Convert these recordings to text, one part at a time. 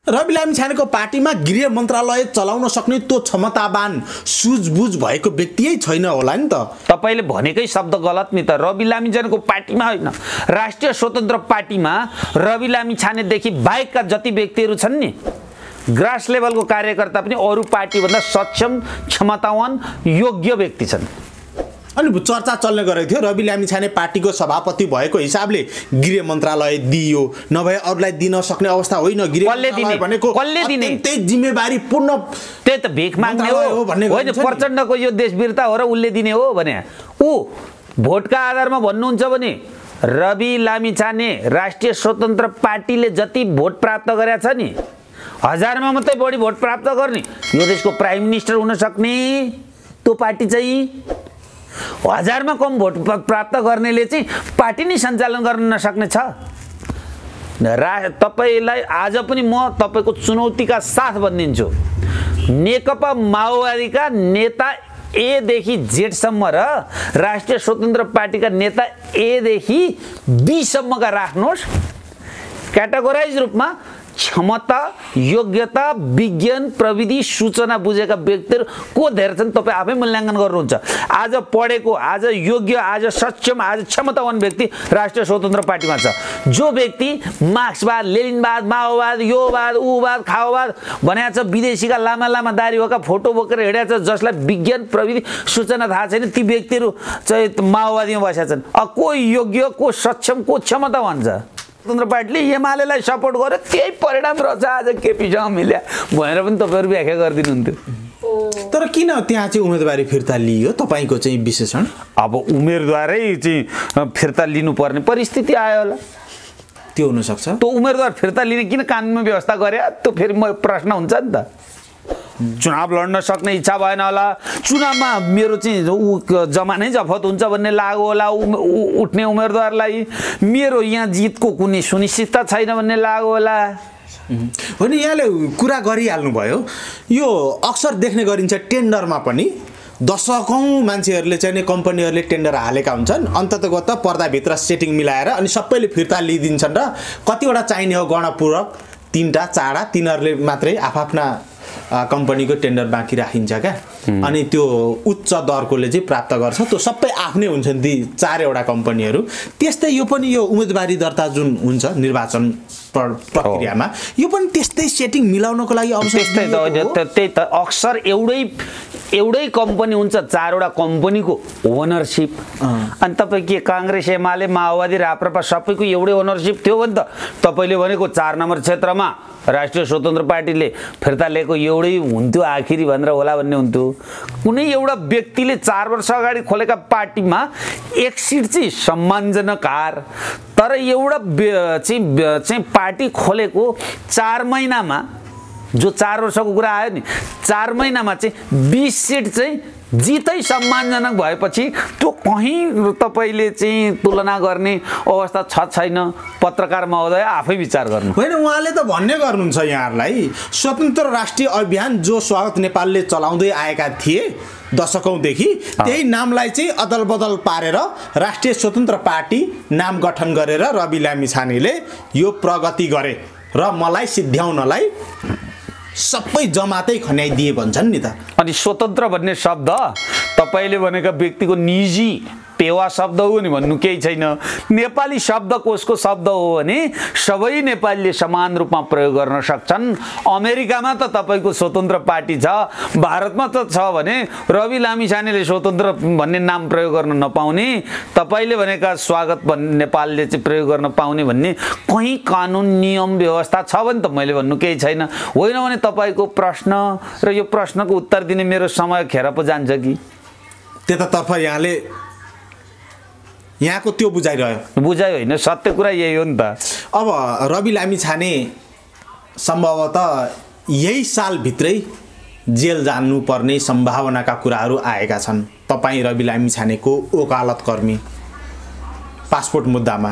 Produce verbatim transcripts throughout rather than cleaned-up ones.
रवि लामिछानेको पार्टीमा गृह मन्त्रालय चलाउन सक्ने त्यो क्षमतावान सुझबुझ भएको व्यक्ति छैन होला नि त। तपाईले भनेकै शब्द गलत नि त। रवि लामिछानेको पार्टीमा होइन, राष्ट्रिय स्वतन्त्र पार्टीमा रवि लामिछानेदेखि बाहेकका जति व्यक्तिहरू छन् नि, ग्रास लेभलको कार्यकर्ता पनि अरू पार्टीभन्दा सक्षम, क्षमतावान, योग्य व्यक्ति छन्। अनि चर्चा चल्ने गरेको थियो रवि लामिछाने पार्टीको सभापति भएको हिसाबले गृह मन्त्रालय दियो, नभए अरूलाई दिन सक्ने अवस्था होइन। गृह मन्त्रालय भनेको अत्यन्तै जिम्मेवारी पूर्ण, त्यही त भिख माग्ने हो होइन, प्रचण्डको यो देशवीरता हो र उसले दिने हो भने ऊ भोटका आधारमा भन्नुहुन्छ भने रवि लामिछाने राष्ट्रिय स्वतन्त्र पार्टीले जति भोट प्राप्त गरेको छ नि, हजारमा मात्रै बढी भोट प्राप्त गर्ने यो देशको प्राइम मिनिस्टर हुन सक्ने त्यो पार्टी चाहिँ हजारमा कम भोट प्राप्त गर्नेले चाहिँ पार्टी नै सञ्चालन गर्न नसक्ने छ। रा तपाईलाई आज पनि म तपाईको चुनौतीका साथ भनिदिन्छु, नेकपा माओवादीका नेता ए देखि जेड सम्म र राष्ट्रिय स्वतन्त्र पार्टीका नेता ए देखि बी सम्मका राख्नुहोस्, क्याटेगोराइज रूपमा क्षमता, योग्यता, विज्ञान, प्रविधि, सूचना बुझेका व्यक्तिहरू को धेरै छन् तपाईँ आफै मूल्याङ्कन गर्नुहुन्छ। आज पढेको, आज योग्य, आज सक्षम, आज क्षमतावान व्यक्ति राष्ट्रिय स्वतन्त्र पार्टीमा छ। जो व्यक्ति मार्क्सवाद, लेनिनवाद, माओवाद, योवाद, उवाद, खाओवाद भनेको छ, विदेशीका लामा लामा दारी भएका फोटो बोकेर हिँडेको छ, जसलाई विज्ञान, प्रविधि, सूचना थाहा छैन, ती व्यक्तिहरू चाहिँ माओवादीमा बसेका छन्। अब को योग्य, को सक्षम, को क्षमतावान छ? स्वतन्त्र पार्टीले एमालेलाई सपोर्ट गर्यो, त्यही परिणाम रहेछ आज केपीसँग मिल्या भनेर पनि तपाईँहरू व्याख्या गरिदिनुहुन्थ्यो। तर किन त्यहाँ चाहिँ उम्मेदवारी फिर्ता लियो तपाईँको चाहिँ विश्लेषण? अब उम्मेदवारै चाहिँ फिर्ता लिनुपर्ने परिस्थिति आयो होला, त्यो हुनसक्छ। त्यो उम्मेदवार फिर्ता लिने किन कानुनमा व्यवस्था गरे, त्यो फेरि म प्रश्न हुन्छ नि त। चुनाव लड्न सक्ने इच्छा भएन होला, चुनावमा मेरो चाहिँ ऊ जमानै जफत हुन्छ भन्ने लाग्यो होला उठ्ने उम्मेदवारलाई, मेरो यहाँ जितको कुनै सुनिश्चितता छैन भन्ने लाग्यो होला। होइन, यहाँले कुरा गरिहाल्नु भयो, यो अक्सर देख्ने गरिन्छ टेन्डरमा पनि दशकौँ मान्छेहरूले चाहिँ कम्पनीहरूले टेन्डर हालेका हुन्छन्, अन्ततगत पर्दाभित्र सेटिङ मिलाएर अनि सबैले फिर्ता लिइदिन्छन् र कतिवटा चाहिने हो गणपूर्वक तिनवटा चारवटा तिनीहरूले मात्रै आफ्ना कम्पनीको टेन्डर बाँकी राखिन्छ क्या, अनि त्यो उच्च दरकोले चाहिँ प्राप्त गर्छ, त्यो सबै आफ्नै हुन्छन् ती चारवटा कम्पनीहरू। त्यस्तै यो पनि यो उम्मेदवारी दर्ता जुन हुन्छ निर्वाचन प्रक्रियामा यो पनि त्यस्तै सेटिङ मिलाउनको लागि अवसर त्यस्तै त त्यही त अक्सर एउटै एउटै कम्पनी हुन्छ, चारवटा कम्पनीको ओनरसिप। अनि तपाईँ के काङ्ग्रेस, एमाले, माओवादी, राप्रपा सबैको एउटै ओनरसिप थियो भने त तपाईँले भनेको चार नम्बर क्षेत्रमा राष्ट्रिय स्वतन्त्र पार्टीले फिर्ता लिएको एउटै हुन्थ्यो आखिरी भनेर होला भन्ने हुन्थ्यो। कुनै एउटा व्यक्तिले चार वर्ष अगाडि खोलेका पार्टीमा एक सिट चाहिँ सम्मानजनक हार, तर एउटा चाहिँ चाहिँ पार्टी खोलेको चार महिनामा, जो चार वर्षको कुरा आयो नि, चार महिनामा चाहिँ बिस सिट चाहिँ जितै सम्मानजनक भएपछि त्यो कहीँ तपाईँले चाहिँ तुलना गर्ने अवस्था छ छैन? पत्रकार महोदय आफै विचार गर्नु। होइन, उहाँले त भन्ने गर्नुहुन्छ यहाँहरूलाई, स्वतन्त्र राष्ट्रिय अभियान जो स्वागत नेपालले चलाउँदै आएका थिए दशकौँदेखि, त्यही नामलाई चाहिँ अदल बदल पारेर राष्ट्रिय स्वतन्त्र पार्टी नाम गठन गरेर रवि लामिछानेले यो प्रगति गरे र मलाई सिद्ध्याउनलाई सबै जमातै खन्याइदिए भन्छन् नि त। अनि स्वतन्त्र भन्ने शब्द तपाईँले भनेका व्यक्तिको निजी पेवा शब्द हो नि भन्नु केही छैन। नेपाली शब्दकोशको शब्द हो भने सबै नेपालीले समान रूपमा प्रयोग गर्न सक्छन्। अमेरिकामा त तपाईँको स्वतन्त्र पार्टी छ, भारतमा त छ भने रवि लामिछानेले स्वतन्त्र भन्ने नाम प्रयोग गर्न नपाउने, तपाईँले भनेका स्वागत भन्ने नेपालले चाहिँ प्रयोग गर्न पाउने भन्ने कहीँ कानुन नियम व्यवस्था छ भने त मैले भन्नु केही छैन। होइन भने तपाईँको प्रश्न र यो प्रश्नको उत्तर दिने मेरो समय खेर पो जान्छ कि? त्यतातर्फ यहाँले यहाँको त्यो बुझाइरह्यो। बुझाइ होइन, सत्य कुरा यही हो नि त। अब रवि लामिछाने सम्भवतः यही सालभित्रै जेल जानुपर्ने सम्भावनाका कुराहरू आएका छन्। तपाईँ रवि लामिछानेको वकालतकर्मी, पासपोर्ट मुद्दामा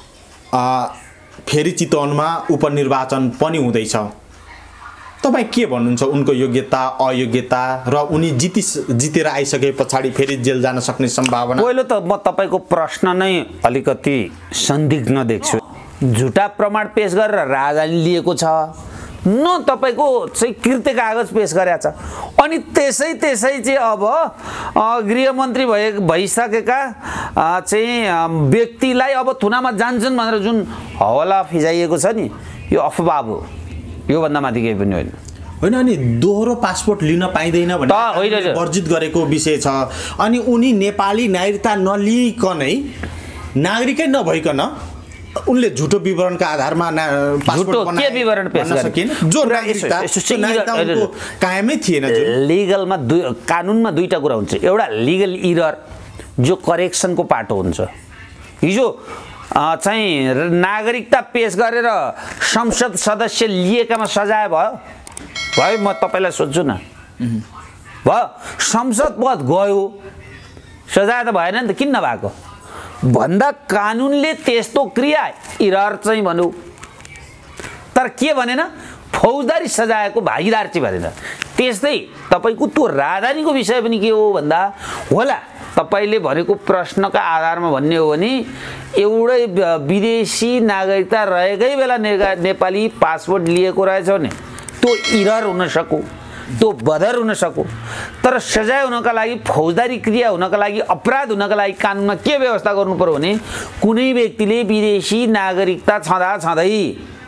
फेरि चितवनमा उपनिर्वाचन पनि हुँदैछ, तपाईँ के भन्नुहुन्छ उनको योग्यता अयोग्यता र उनी जिति जितेर आइसके पछाडि फेरि जेल जान सक्ने सम्भावना? पहिलो त म तपाईँको प्रश्न नै अलिकति संदिग्ध देख्छु। झुटा प्रमाण पेश गरेर राजधानी लिएको छ, न तपाईँको चाहिँ कृत्य कागज पेश गरेको छ। अनि त्यसै त्यसै चाहिँ अब गृहमन्त्री भए भइसकेका चाहिँ व्यक्तिलाई अब थुनामा जान्छन् भनेर जुन हवाला फिजाइएको छ नि, यो अफवाह हो, योभन्दा माथि केही पनि होइन। होइन, अनि दोहोरो पासपोर्ट लिन पाइँदैन भनेर वर्जित गरेको विषय छ। अनि उनी नेपाली नागरिकता नलिइकनै, नागरिकै नभइकन उनले झुटो विवरणका आधारमा झुटो के विवरण पेश सकिन, जो नागरिकता उनको कायमै थिएन। लिगलमा दुई कानुनमा दुईटा कुरा हुन्छ, एउटा लिगल इरर जो करेक्सनको पाटो हुन्छ। हिजो चाहिँ नागरिकता पेश गरेर संसद सदस्य लिएकामा सजाय भयो भयो म तपाईँलाई सोध्छु न, भयो संसद पद गयो, सजाय त भएन नि त, किन नभएको भन्दा कानुनले त्यस्तो क्रिया इरर चाहिँ भनौँ, तर के भनेन, फौजदारी सजायको भागीदार चाहिँ भनेन। त्यस्तै तपाईँको त्यो राजधानीको विषय पनि के हो भन्दा, होला तपाईँले भनेको प्रश्नका आधारमा भन्ने हो भने एउटै विदेशी नागरिकता रहेकै बेला नेपाली पासपोर्ट लिएको रहेछ भने त्यो इरर हुन सकु, त्यो बदर हुन सकु। तर सजाय हुनका लागि, फौजदारी क्रिया हुनका लागि, अपराध हुनका लागि कानुनमा के व्यवस्था गर्नु पर्यो भने कुनै व्यक्तिले विदेशी नागरिकता छँदा छँदै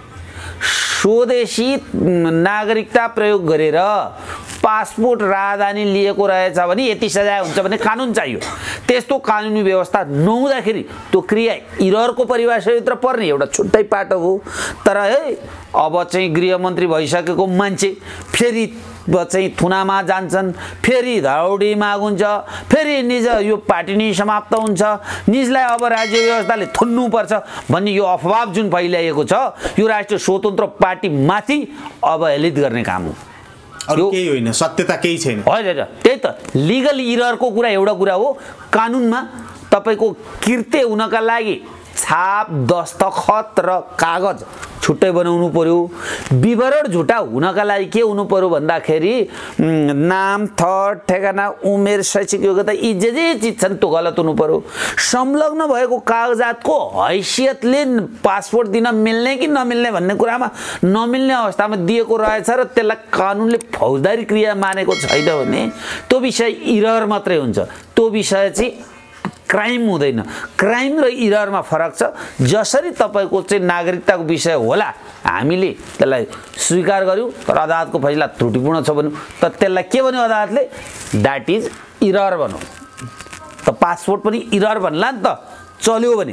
स्वदेशी नागरिकता प्रयोग गरेर पासपोर्ट राजधानी लिएको रहेछ भने यति सजाय हुन्छ भने कानुन चाहियो। त्यस्तो कानुनी व्यवस्था नहुँदाखेरि त्यो क्रिया इररको परिभाषाभित्र पर्ने एउटा छुट्टै पाटो हो। तर है अब चाहिँ गृहमन्त्री भइसकेको मान्छे फेरि चाहिँ थुनामा जान्छन्, फेरि धौडी मागुन्छ, फेरि निज यो पार्टी नै समाप्त हुन्छ, निजलाई अब राज्य व्यवस्थाले थुन्नुपर्छ भन्ने यो अफवाह जुन फैलाइएको छ, यो राष्ट्रिय स्वतन्त्र पार्टीमाथि अवहेलित गर्ने काम हो। अरु केही होइन, सत्यता केही छैन। होइन, त्यही त लिगल इररको कुरा एउटा कुरा हो। कानुनमा तपाईँको कृत्य हुनका लागि छाप, दस्तखत र कागज छुट्टै बनाउनु पर्यो। विवरण झुटा हुनका लागि के हुनु पर्यो भन्दाखेरि नाम, थर, ठेगाना, उमेर, शैक्षिक योग्यता यी जे जे चिज छन् त्यो गलत हुनु पर्यो। संलग्न भएको कागजातको हैसियतले पासपोर्ट दिन मिल्ने कि नमिल्ने भन्ने कुरामा नमिल्ने अवस्थामा दिएको रहेछ र त्यसलाई कानुनले फौजदारी क्रिया मानेको छैन भने त्यो विषय इरर मात्रै हुन्छ। त्यो विषय चाहिँ क्राइम हुँदैन। क्राइम र इररमा फरक छ। जसरी तपाईँको चाहिँ नागरिकताको विषय होला हामीले त्यसलाई स्वीकार गर्यौँ, तर अदालतको फैसला त्रुटिपूर्ण छ भन्यो, तर त्यसलाई के भन्यो अदालतले, द्याट इज इरर भन्यो। त पासपोर्ट पनि इरर भन्ला नि त, चल्यो भने।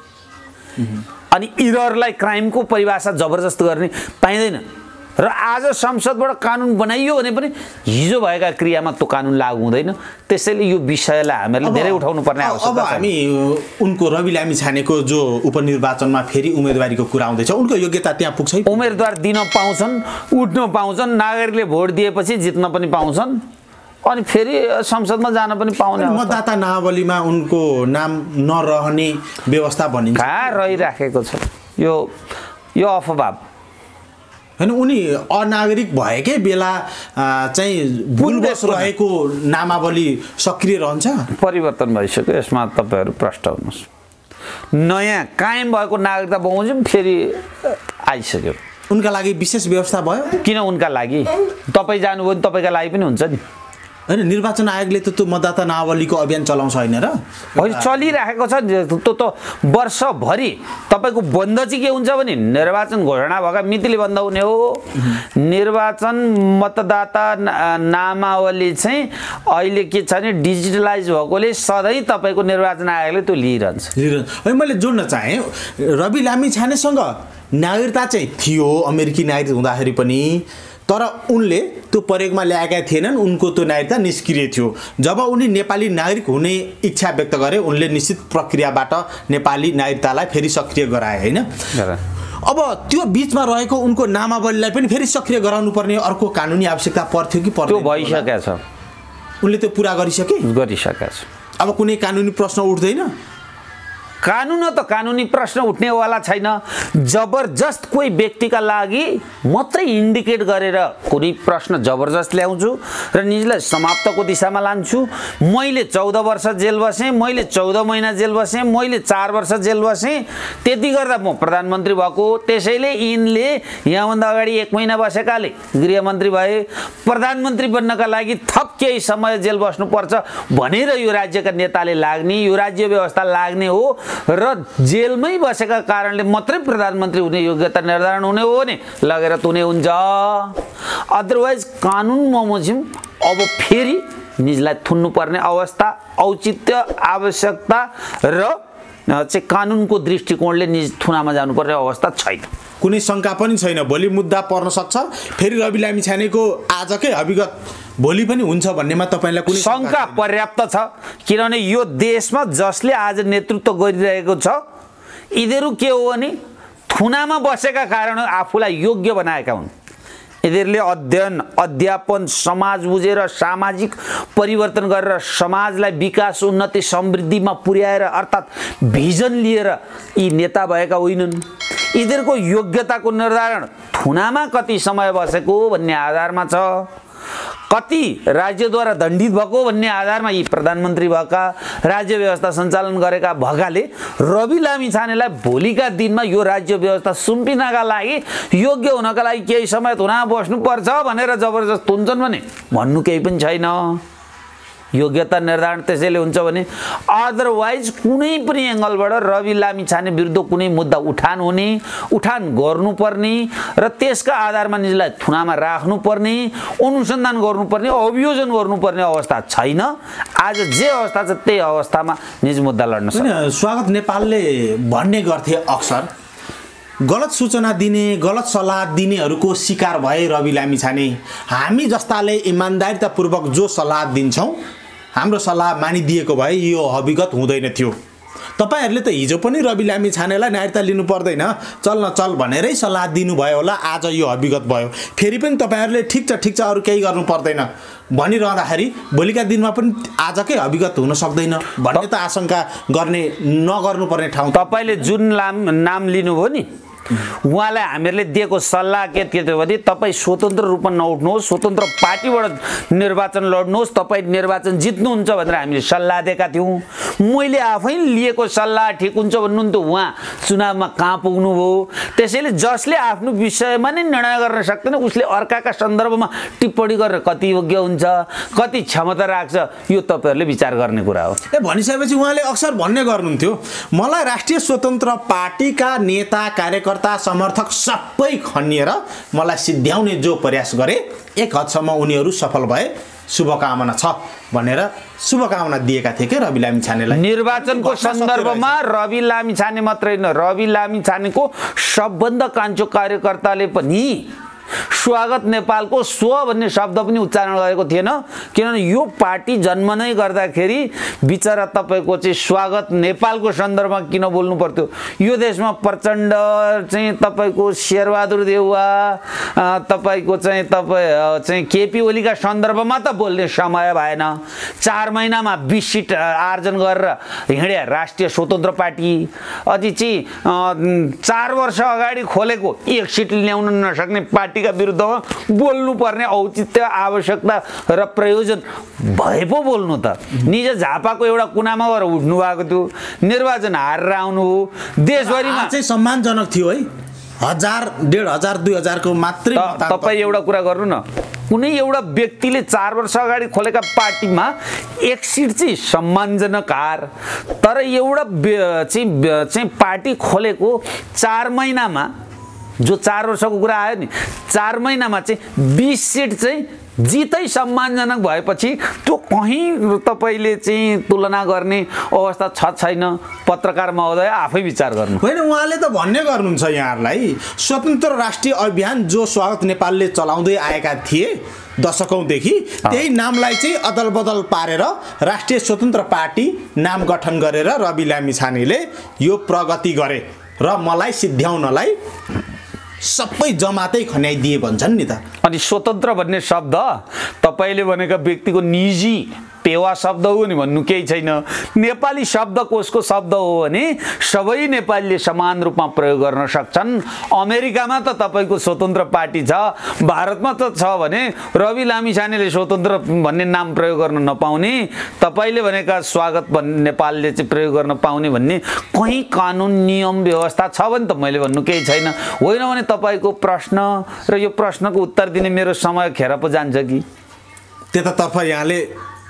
अनि इररलाई क्राइमको परिभाषा जबरजस्त गर्ने पाइँदैन। र आज संसदबाट कानुन बनाइयो भने पनि हिजो भएका क्रियामा त्यो कानुन लागू हुँदैन। त्यसैले यो विषयलाई हामीले धेरै उठाउनु पर्ने आवश्यकता छ। अब हामी उनको रवि लामिछानेको जो उपनिर्वाचनमा फेरि उम्मेदवारीको कुरा आउँदैछ, उनको योग्यता त्यहाँ पुग्छ? उम्मेदवार दिन पाउँछन्, उठ्न पाउँछन्, नागरिकले भोट दिएपछि जित्न पनि पाउँछन्, अनि फेरि संसदमा जान पनि पाउने। मतदाता नावलीमा उनको नाम नरहने व्यवस्था भनिन्छ, कहाँ रहिराखेको छ? यो यो अफवाह होइन। उनी अनागरिक भएकै बेला चाहिँ भुलवश रहेको नामावली सक्रिय रहन्छ। परिवर्तन भइसक्यो, यसमा तपाईँहरू प्रष्ट हुनुहोस्। नयाँ कायम भएको नागरिकता बमोजिम फेरि आइसक्यो। उनका लागि विशेष व्यवस्था भयो? किन उनका लागि? तपाईँ जानुभयो भने तपाईँका लागि पनि हुन्छ नि। होइन, निर्वाचन आयोगले त त्यो मतदाता नावलीको अभियान चलाउँछ होइन र? होइन, चलिराखेको छ। त्यो त वर्षभरि तपाईँको बन्द चाहिँ के हुन्छ भने निर्वाचन घोषणा भएका मितिले बन्द हुने हो। निर्वाचन मतदाता नामावली चाहिँ अहिले के छ भने डिजिटलाइज भएकोले सधैँ तपाईँको निर्वाचन आयोगले त्यो लिइरहन्छ। है, मैले जोड्न चाहेँ, रवि लामिछानेसँग नागरिकता चाहिँ थियो अमेरिकी नागरिक हुँदाखेरि पनि, तर उनले त्यो प्रयोगमा ल्याएका थिएनन्। उनको त्यो नागरिकता निष्क्रिय थियो। जब उनी नेपाली नागरिक हुने इच्छा व्यक्त गरे, उनले निश्चित प्रक्रियाबाट नेपाली नागरिकतालाई फेरि सक्रिय गराए होइन। अब त्यो बिचमा रहेको उनको नामावलीलाई पनि फेरि सक्रिय गराउनु पर्ने अर्को कानुनी आवश्यकता पर्थ्यो कि पर्दैन? त्यो भइसकेको छ, उनले त्यो पुरा गरिसके गरिसकेको छ। अब कुनै कानुनी प्रश्न उठ्दैन। कानुन हो त कानुनी प्रश्न उठ्नेवाला छैन। जबरजस्त कोही व्यक्तिका लागि मात्रै इन्डिकेट गरेर कुनै प्रश्न जबरजस्त ल्याउँछु र निजलाई समाप्तको दिशामा लान्छु। मैले चौध वर्ष जेल बसेँ, मैले चौध महिना जेल बसेँ, मैले चार वर्ष जेल बसेँ, त्यति गर्दा म प्रधानमन्त्री भएको। त्यसैले यिनले यहाँभन्दा अगाडि एक महिना बसेकाले गृहमन्त्री भए, प्रधानमन्त्री बन्नका लागि थप केही समय जेल बस्नुपर्छ भनेर यो राज्यका नेताले लाग्ने, यो राज्य व्यवस्था लाग्ने हो र जेलमै बसेका कारणले मात्रै प्रधानमन्त्री हुने योग्यता निर्धारण हुने हो भने लगेर तुने हुन्छ। अदरवाइज कानुन बमोजिम अब फेरि निजलाई थुन्नुपर्ने अवस्था, औचित्य, आवश्यकता र चाहिँ कानुनको दृष्टिकोणले निज थुनामा जानुपर्ने अवस्था छैन। कुनै शङ्का पनि छैन। भोलि मुद्दा पर्न सक्छ, फेरि रवि लामिछानेको आजकै हविगत भोलि पनि हुन्छ भन्नेमा तपाईँलाई कुनै शङ्का पर्याप्त छ। किनभने यो देशमा जसले आज नेतृत्व गरिरहेको छ यिनीहरू के हो भने थुनामा बसेका कारण आफूलाई योग्य बनाएका हुन्। यिनीहरूले अध्ययन, अध्यापन, समाज बुझेर सामाजिक परिवर्तन गरेर समाजलाई विकास, उन्नति, समृद्धिमा पुर्याएर अर्थात् भिजन लिएर यी नेता भएका होइनन्। यिनीहरूको योग्यताको निर्धारण थुनामा कति समय बसेको भन्ने आधारमा छ, कति राज्यद्वारा दण्डित भएको भन्ने आधारमा यी प्रधानमन्त्री भएका, राज्य व्यवस्था सञ्चालन गरेका भएकाले रवि लामिछानेलाई भोलिका दिनमा यो राज्य व्यवस्था सुम्पिनका लागि, योग्य हुनका लागि केही समय थुनामा बस्नुपर्छ भनेर जबरजस्त हुन्छन् भने भन्नु केही पनि छैन। योग्यता निर्धारण त्यसैले हुन्छ भने अदरवाइज कुनै पनि एङ्गलबाट रवि लामिछाने विरुद्ध कुनै मुद्दा उठान हुने, उठान गर्नुपर्ने र त्यसका आधारमा निजलाई थुनामा राख्नुपर्ने, अनुसन्धान गर्नुपर्ने, अभियोजन गर्नुपर्ने अवस्था छैन। आज जे अवस्था छ त्यही अवस्थामा निज मुद्दा लड्न सक्छ। स्वागत नेपालले भन्ने गर्थे अक्सर गलत सूचना दिने, गलत सल्लाह दिनेहरूको शिकार भए रवि लामिछाने। हामी जस्ताले इमान्दारितापूर्वक जो सल्लाह दिन्छौँ, हाम्रो सल्लाह मानिदिएको भए यो हविगत हुँदैन थियो। तपाईहरूले त हिजो पनि रवि लामिछानेलाई नागरिकता लिनु पर्दैन, चल न चल भनेरै सल्लाह दिनुभयो होला, आज यो हविगत भयो। फेरि पनि तपाईँहरूले ठिक छ ठिक छ अरू केही गर्नु पर्दैन भनिरहँदाखेरि भोलिका दिनमा पनि आजकै हविगत हुन सक्दैन भन्ने त आशंका गर्ने नगर्नुपर्ने ठाउँ। तपाईँले जुन नाम नाम लिनुभयो नि उहाँलाई हामीहरूले दिएको सल्लाह के के थियो भने तपाईँ स्वतन्त्र रूपमा नउठ्नुहोस्, स्वतन्त्र पार्टीबाट निर्वाचन लड्नुहोस्, तपाईँ निर्वाचन जित्नुहुन्छ भनेर हामीले सल्लाह दिएका थियौँ। मैले आफै लिएको सल्लाह ठिक हुन्छ भन्नुहुन्थ्यो, उहाँ चुनावमा कहाँ पुग्नुभयो। त्यसैले जसले आफ्नो विषयमा नै निर्णय गर्न सक्दैन उसले अर्काका सन्दर्भमा टिप्पणी गरेर कति योग्य हुन्छ, कति क्षमता राख्छ, यो तपाईँहरूले विचार गर्ने कुरा हो। ए भनिसकेपछि उहाँले अक्सर भन्ने गर्नुहुन्थ्यो, मलाई राष्ट्रिय स्वतन्त्र पार्टीका नेता, कार्यकर्ता, समर्थक सबै खनिएर मलाई सिद्ध्याउने जो प्रयास गरे एक हदसम्म उनीहरू सफल भए, शुभकामना छ भनेर शुभकामना दिएका थिए के रवि लामिछानेलाई। निर्वाचनको सन्दर्भमा रवि लामिछाने मात्रै होइन, रवि लामिछानेको सबभन्दा कान्छो कार्यकर्ताले पनि स्वागत नेपालको स्व भन्ने शब्द पनि उच्चारण गरेको थिएन। किनभने यो पार्टी जन्म नै गर्दाखेरि बिचरा तपाईँको चाहिँ स्वागत नेपालको सन्दर्भमा किन बोल्नु पर्थ्यो। यो देशमा प्रचण्ड चाहिँ तपाईँको शेरबहादुर देउवा, तपाईँको चाहिँ तपाईँ चाहिँ केपी ओलीका सन्दर्भमा त बोल्ने समय भएन। चार महिनामा बिस सिट आर्जन गरेर हिँडे राष्ट्रिय स्वतन्त्र पार्टी। अझै चाहिँ चार वर्ष अगाडि खोलेको एक सिट ल्याउन नसक्ने पार्टी का विरुद्धमा बोल्नुपर्ने औचित्य, आवश्यकता र प्रयोजन भए पो बोल्नु त। निज झापाको एउटा कुनामा गएर उठ्नु भएको थियो, निर्वाचन हारेर आउनु हो। देशभरिमा चाहिँ सम्मानजनक थियो है, हजार डेढ हजार दुई हजारको मात्रै। तपाईँ एउटा कुरा गर्नु न, कुनै एउटा व्यक्तिले चार वर्ष अगाडि खोलेका पार्टीमा एक सिट चाहिँ सम्मानजनक हार, तर एउटा चाहिँ चाहिँ पार्टी खोलेको चार महिनामा जो चार वर्षको कुरा आयो नि, चार महिनामा चाहिँ बिस सिट चाहिँ जितै सम्मानजनक भएपछि त्यो कहीँ तपाईँले चाहिँ तुलना गर्ने अवस्था छ छैन। पत्रकार महोदय आफै विचार गर्नु। होइन, उहाँले त भन्ने गर्नुहुन्छ यहाँहरूलाई, स्वतन्त्र राष्ट्रिय अभियान जो स्वागत नेपालले चलाउँदै आएका थिए दशकौँदेखि, त्यही नामलाई चाहिँ अदल बदल पारेर राष्ट्रिय स्वतन्त्र पार्टी नाम गठन गरेर रवि लामिछानेले यो प्रगति गरे र मलाई सिद्ध्याउनलाई सबै जमातै खन्याइदिए भन्छन् नि त। अनि स्वतन्त्र भन्ने शब्द तपाईँले भनेका व्यक्तिको निजी टेवा शब्द हो नि भन्नु केही छैन। नेपाली शब्दकोशको शब्द हो भने सबै नेपालीले समान रूपमा प्रयोग गर्न सक्छन्। अमेरिकामा त तपाईँको स्वतन्त्र पार्टी छ, भारतमा त छ भने रवि लामिछानेले स्वतन्त्र भन्ने नाम प्रयोग गर्न नपाउने, तपाईँले भनेका स्वागत भन्ने नेपालले चाहिँ प्रयोग गर्न पाउने भन्ने कहीँ कानुन नियम व्यवस्था छ भने त मैले भन्नु केही छैन। होइन भने तपाईँको प्रश्न र यो प्रश्नको उत्तर दिने मेरो समय खेर पो जान्छ कि? त्यतातर्फ यहाँले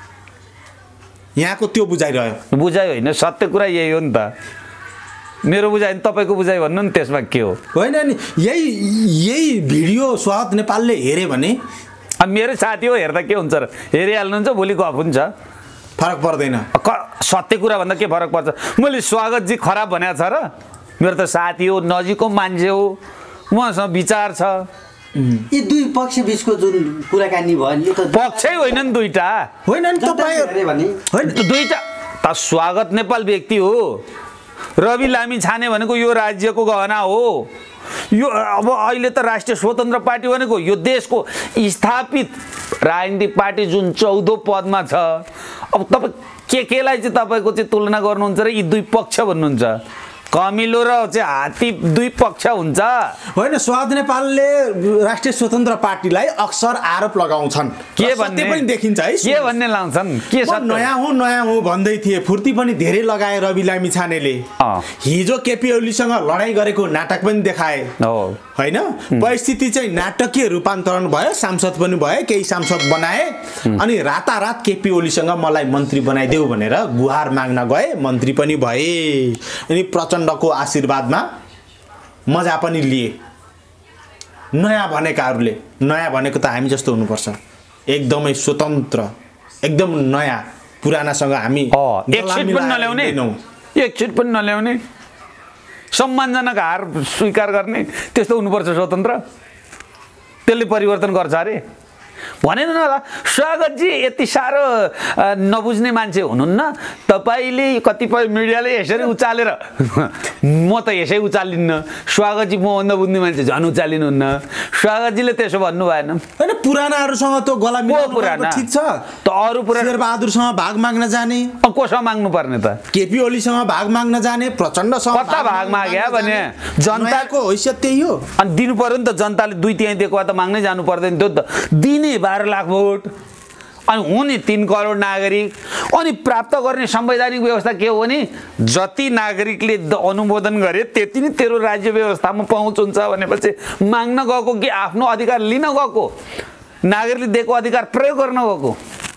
यहाँको त्यो बुझाइरह्यो। बुझाइ होइन, सत्य कुरा यही हो नि त। मेरो बुझाइ तपाईँको बुझाइ भन्नु नि, त्यसमा के हो? होइन नि, यही यही भिडियो स्वागत नेपालले हेऱ्यो भने अब मेरो साथी हो, हेर्दा के हुन्छ र? हेरिहाल्नुहुन्छ, भोलि गफ हुन्छ, फरक पर्दैन। सत्य कुरा भन्दा के फरक पर्छ? मैले स्वागतजी खराब भनेको छ र? मेरो त साथी हो, नजिकको मान्छे हो, उहाँसँग विचार छ। यी दुई पक्ष बिचको जुन कुराकानी भयो नि, यो त पक्षै होइन नि दुईटा। होइन नि तपाईँ होइन दुईटा त स्वागत नेपाल व्यक्ति हो, रवि लामिछाने भनेको यो राज्यको गहना हो। यो अब अहिले त राष्ट्रिय स्वतन्त्र पार्टी भनेको यो देशको स्थापित राजनीतिक पार्टी जुन चौधौँ पदमा छ। अब तपाईँ के केलाई चाहिँ तपाईँको चाहिँ तुलना गर्नुहुन्छ र यी दुई पक्ष भन्नुहुन्छ? कमिलो र चाहिँ हात्ती दुई पक्ष हुन्छ। होइन, स्वागत नेपालले राष्ट्रिय स्वतन्त्र पार्टीलाई अक्सर आरोप लगाउँछन्, के भन्ने पनि देखिन्छ है, के भन्ने लाउँछन्, के नयाँ हुँ नयाँ हुँ भन्दै थिए, फुर्ती पनि धेरै लगाए रवि लामिछानेले। हिजो केपी ओलीसँग लडाइँ गरेको नाटक पनि देखाए होइन। परिस्थिति चाहिँ नाटकीय रूपान्तरण भयो, सांसद पनि भए, केही सांसद बनाए, अनि रातारात केपी ओलीसँग मलाई मन्त्री बनाइदेऊ भनेर गुहार माग्न गए, मन्त्री पनि भए। अनि प्रचण्डको आशीर्वादमा मजा पनि लिए। नयाँ भनेकाहरूले, नयाँ भनेको त हामी जस्तो हुनुपर्छ, एकदमै स्वतन्त्र, एकदम नयाँ, पुरानासँग हामी एकछिन पनि नल्याउने, एकछिन पनि नल्याउने, सम्मानजनक हार स्वीकार गर्ने, त्यस्तो हुनुपर्छ स्वतन्त्र। त्यसले परिवर्तन गर्छ अरे भनेन होला। स्वागतजी यति साह्रो नबुझ्ने मान्छे हुनुहुन्न, तपाईँले कतिपय मिडियाले यसरी उचालेर म त यसै उचालिन्न, स्वागतजी मभन्दा बुझ्ने मान्छे झन् उचालिनुहुन्न। स्वागतजीले त्यसो भन्नु भएन। होइन, पुरानाहरूसँग त गला मिलाउनु ठिक छ, त अरू पुराना शेरबहादुरसँग भाग माग्न जाने, अब कोसँग माग्नु पर्ने त? केपी ओलीसँग भाग माग्न जाने, प्रचण्डसँग कता भाग माग्या भने जनताको हैसियत त्यही हो। अनि दिनु पर्यो नि त, जनताले दुई तिहाई दिएको भए त माग्नै जानु पर्दैन त्यो त। दिने बाह्र लाख भोट अनि हुने तीन करोड नागरिक, अनि प्राप्त गर्ने संवैधानिक व्यवस्था के हो भने जति नागरिकले अनुमोदन गरे त्यति नै तेरो राज्य व्यवस्थामा पहुँच हुन्छ भनेपछि माग्न गएको कि आफ्नो अधिकार लिन गएको, नागरिकले दिएको अधिकार प्रयोग गर्न गएको?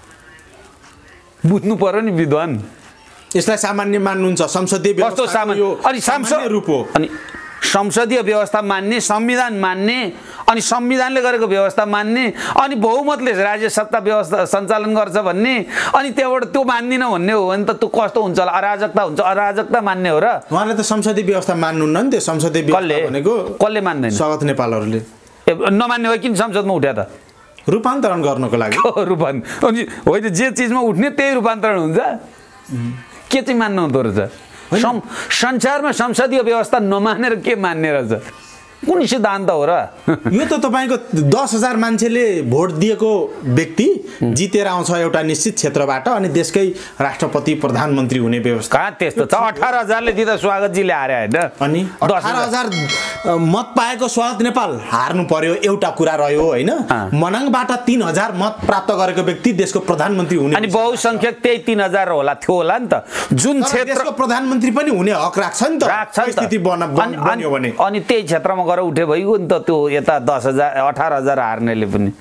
बुझ्नु पर्यो नि विद्वान। यसलाई सामान्य मान्नुहुन्छ? संसदीय व्यवस्था सामान्य, अनि सांसद रूप हो, अनि संसदीय व्यवस्था मान्ने, संविधान मान्ने, अनि संविधानले गरेको व्यवस्था मान्ने, अनि बहुमतले राज्य सत्ता व्यवस्था सञ्चालन गर्छ भन्ने, अनि त्यहाँबाट त्यो मान्दिन भन्ने हो भने त त्यो कस्तो हुन्छ होला? अराजकता हुन्छ। अराजकता मान्ने हो र? उहाँले त संसदीय व्यवस्था मान्नुहुन्न नि। त्यो संसदीय व्यवस्था भनेको कसले मान्दैन? स्वागत नेपालहरूले नमान्ने हो किन संसदमा उठ्या त? रूपान्तरण गर्नको लागि। रूपान्तरण अनि होइन, जे चिजमा उठ्ने त्यही रूपान्तरण हुन्छ। के चाहिँ मान्नु हुँदो रहेछ? संसारमा संसदीय व्यवस्था नमानेर के मान्ने रहेछ? कुन सिद्धान्त हो र? यो त तपाईँको दस हजार मान्छेले भोट दिएको व्यक्ति जितेर आउँछ एउटा निश्चित क्षेत्रबाट, अनि देशकै राष्ट्रपति प्रधानमन्त्री हुने व्यवस्था। कहाँ त्यस्तो छ? अठार हजारले दिँदा स्वागतजीले हारे होइन? अनि अठार हजार मत पाएको स्वागत नेपाल हार्नु पर्यो, एउटा कुरा रह्यो होइन। मनाङबाट तीन हजार मत प्राप्त गरेको व्यक्ति देशको प्रधानमन्त्री हुने, अनि बहुसंख्यक त्यही तीन हजार होला थियो होला नि त। जुन क्षेत्रको प्रधानमन्त्री पनि हुने हक राख्छ नि त, परिस्थिति बन्यो भने। अनि त्यही क्षेत्रमा गएर उठे भइगयो नि त। त्यो यता दस हजार अठार हजार हार्नेले पनि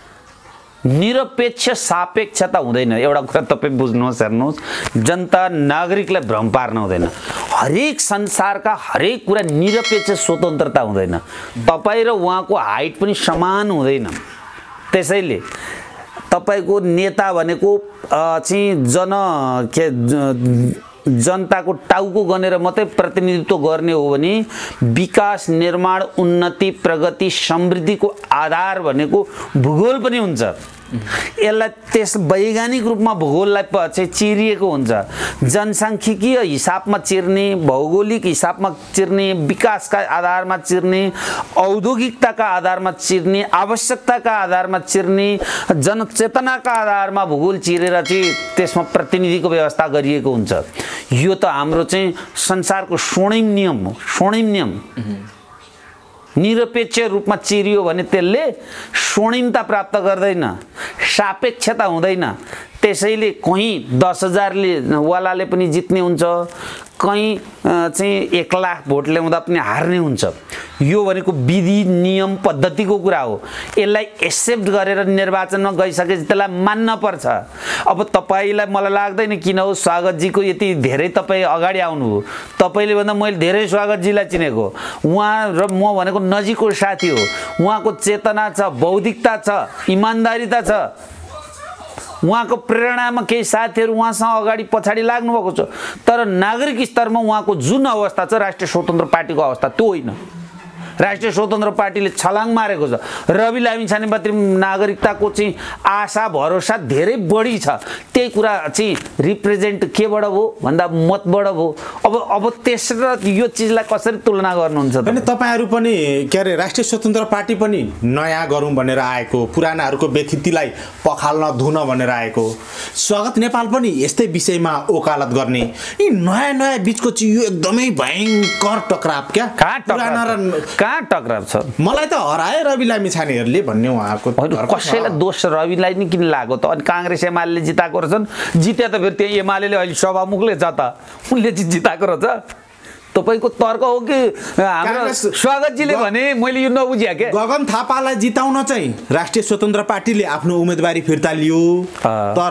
निरपेक्ष सापेक्षता हुँदैन। एउटा कुरा तपाईँ बुझ्नुहोस्, हेर्नुहोस्, जनता नागरिकलाई भ्रम पार्न हुँदैन। हरेक संसारका हरेक कुरा निरपेक्ष स्वतन्त्रता हुँदैन। तपाईँ र उहाँको हाइट पनि समान हुँदैन। त्यसैले तपाईँको नेता भनेको चाहिँ जन के जनताको टाउको गनेर मात्रै प्रतिनिधित्व गर्ने हो भने विकास, निर्माण, उन्नति, प्रगति, समृद्धिको आधार भनेको भूगोल पनि हुन्छ। यसलाई त्यस वैज्ञानिक रूपमा भूगोललाई चाहिँ चिरिएको हुन्छ। जनसाङ्ख्यिकीय हिसाबमा चिर्ने, भौगोलिक हिसाबमा चिर्ने, विकासका आधारमा चिर्ने, औद्योगिकताका आधारमा चिर्ने, आवश्यकताका आधारमा चिर्ने, जनचेतनाका आधारमा भूगोल चिरेर चाहिँ त्यसमा प्रतिनिधिको व्यवस्था गरिएको हुन्छ। यो त हाम्रो चाहिँ संसारको स्वर्णिम नियम हो। स्वर्णिम नियम निरपेक्ष रूपमा चिरियो भने त्यसले स्वर्णिमता प्राप्त गर्दैन, सापेक्षता हुँदैन। त्यसैले कहीँ दस हजारले वालाले पनि जित्ने हुन्छ, कहीँ चाहिँ एक लाख भोट ल्याउँदा पनि हार्ने हुन्छ। यो भनेको विधि नियम पद्धतिको कुरा हो। यसलाई एक्सेप्ट गरेर निर्वाचनमा गइसकेपछि त्यसलाई मान्न पर्छ। अब तपाईँलाई मलाई लाग्दैन किन हो स्वागतजीको यति धेरै तपाईँ अगाडि आउनुभयो। तपाईँले भन्दा मैले धेरै स्वागतजीलाई चिनेको। उहाँ र म भनेको नजिकको साथी हो। उहाँको चेतना छ, बौद्धिकता छ, इमान्दारिता छ। उहाँको प्रेरणामा केही साथीहरू उहाँसँग अगाडि पछाडि लाग्नुभएको छ। तर नागरिक स्तरमा उहाँको जुन अवस्था छ राष्ट्रिय स्वतन्त्र पार्टीको अवस्था त्यो होइन। राष्ट्रिय स्वतन्त्र पार्टीले छलाङ मारेको छ। रवि लामिछानेप्रति नागरिकताको चाहिँ आशा भरोसा धेरै बढी छ। त्यही कुरा चाहिँ रिप्रेजेन्ट केबाट भयो भन्दा मतबाट भयो। अब अब त्यसर यो चिजलाई कसरी तुलना गर्नुहुन्छ? अनि तपाईँहरू पनि के अरे राष्ट्रिय स्वतन्त्र पार्टी पनि नयाँ गरौँ भनेर आएको, पुरानाहरूको व्यथितिलाई पखाल्न धुन भनेर आएको। स्वागत नेपाल पनि यस्तै विषयमा ओकालत गर्ने। यी नयाँ नयाँ बिचको चाहिँ यो एकदमै भयङ्कर टक्राव क्या। कहाँ टक्राव कहाँ टक्राव छ? मलाई त हराए रवि लामिछानेहरूले भन्ने उहाँको। कसैलाई दोष रविलाई नि किन लाग्यो त? अनि काङ्ग्रेस एमाले जिताएको रहेछन्। जिते त फेरि त्यही एमाले अहिले सभामुखले छ त, उनले जिताएको रहेछ। तपाईँको तर्क हो कि हाम्रो स्वागतजीले भने? मैले यो नबुझेँ के। गगन थापालाई जिताउन चाहिँ राष्ट्रिय स्वतन्त्र पार्टीले आफ्नो उम्मेदवारी फिर्ता लियो, तर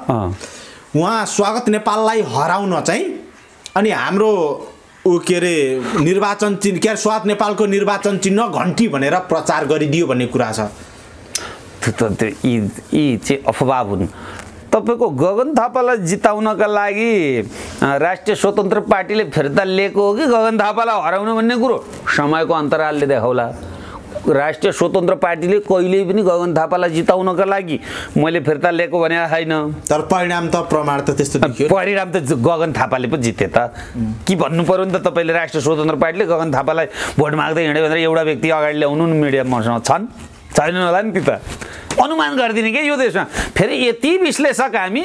उहाँ स्वागत नेपाललाई हराउन चाहिँ अनि हाम्रो ऊ के अरे निर्वाचन चिन्ह के अरे स्वागत नेपालको निर्वाचन चिन्ह घन्टी भनेर प्रचार गरिदियो भन्ने कुरा छ। त्यो यी यी चाहिँ अफवाह हुन्। तपाईँको गगन थापालाई जिताउनका लागि राष्ट्रिय स्वतन्त्र पार्टीले फिर्ता लिएको हो कि गगन थापालाई हराउनु भन्ने कुरो समयको अन्तरालले देखाउला। राष्ट्रिय स्वतन्त्र पार्टीले कहिल्यै पनि गगन थापालाई जिताउनका लागि मैले फिर्ता लिएको भने छैन। तर परिणाम त प्रमाण त त्यस्तो देखियो। परिणाम त गगन थापाले पो जिते त। के भन्नु पर्यो नि त? तपाईँले राष्ट्रिय स्वतन्त्र पार्टीले गगन थापालाई भोट माग्दै हिँड्यो भनेर एउटा व्यक्ति अगाडि ल्याउनु नि मिडियामासँग छन् छैन होला नि? ती त अनुमान गरिदिने क्या यो देशमा। फेरि यति विश्लेषक हामी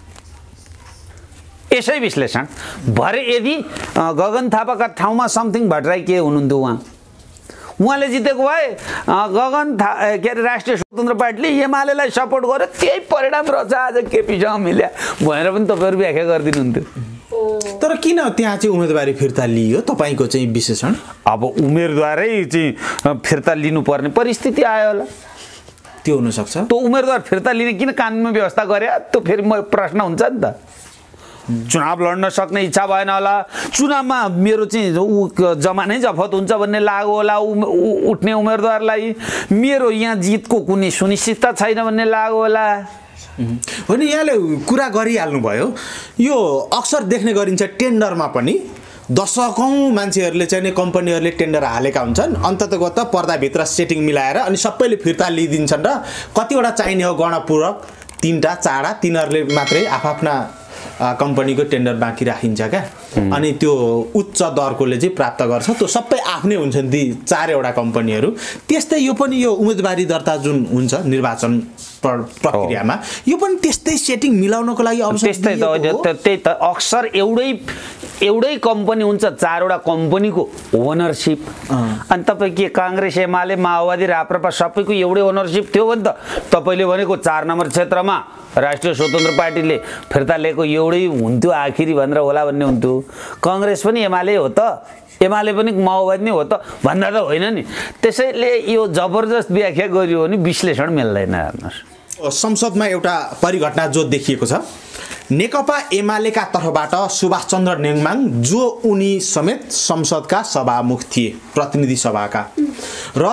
यसै विश्लेषण भरे यदि गगन थापाका ठाउँमा समथिङ भट्टराई के हुनुहुन्थ्यो, उहाँ उहाँले जितेको भए गगन था के अरे राष्ट्रिय स्वतन्त्र पार्टीले एमालेलाई सपोर्ट गर्यो, त्यही परिणाम रहेछ आज केपीसँग मिल्या भनेर पनि तपाईँहरू व्याख्या गरिदिनुहुन्थ्यो। तर किन त्यहाँ चाहिँ उम्मेदवारी फिर्ता लियो तपाईँको चाहिँ विश्लेषण? अब उम्मेदवारै चाहिँ फिर्ता लिनुपर्ने परिस्थिति आयो होला। त्यो हुनसक्छ। त्यो उम्मेदवार फिर्ता लिने किन कानुनमा व्यवस्था गरे? त्यो फेरि म प्रश्न हुन्छ नि त। चुनाव लड्न सक्ने इच्छा भएन होला, चुनावमा मेरो चाहिँ ऊ जमानै जफत हुन्छ भन्ने लाग्यो होला उठ्ने उम्मेदवारलाई, मेरो यहाँ जितको कुनै सुनिश्चितता छैन भन्ने लाग्यो होला। हो नि, यहाँले कुरा गरिहाल्नुभयो। यो अक्सर देख्ने गरिन्छ टेन्डरमा पनि दशकौँ मान्छेहरूले चाहिँ कम्पनीहरूले टेन्डर हालेका हुन्छन्, अन्ततगत पर्दाभित्र सेटिङ मिलाएर अनि सबैले फिर्ता लिइदिन्छन् र कतिवटा चाहिने हो गणपूरक तिनवटा चारवटा तिनीहरूले मात्रै आफ्ना कम्पनीको टेन्डर बाँकी राखिन्छ क्या। अनि त्यो उच्च दरकोले चाहिँ प्राप्त गर्छ, त्यो सबै आफ्नै हुन्छन् ती चारवटा कम्पनीहरू। त्यस्तै यो पनि यो उम्मेदवारी दर्ता जुन हुन्छ निर्वाचन प्रक्रियामा यो पनि त्यस्तै सेटिङ मिलाउनको लागि अवसर त्यस्तै त। त्यही त अक्सर एउटै एउटै कम्पनी हुन्छ, चारवटा कम्पनीको ओनरसिप। अनि तपाईँ के काङ्ग्रेस एमाले माओवादी राप्रपा सबैको एउटै ओनरसिप थियो भने त तपाईँले भनेको चार नम्बर क्षेत्रमा राष्ट्रिय स्वतन्त्र पार्टीले फिर्ता लिएको एउटै हुन्थ्यो आखिरी भनेर होला भन्ने हुन्थ्यो। काङ्ग्रेस पनि एमाले हो त, एमाले पनि माओवादी नै हो त भन्दा त होइन नि। त्यसैले यो जबरजस्त व्याख्या गरियो भने विश्लेषण मिल्दैन। हेर्नुहोस्, संसदमा एउटा परिघटना जो देखिएको छ, नेकपा एमालेका तर्फबाट सुभाष चन्द्र नेङमाङ जो उनी समेत संसदका सभामुख थिए, प्रतिनिधि सभाका, र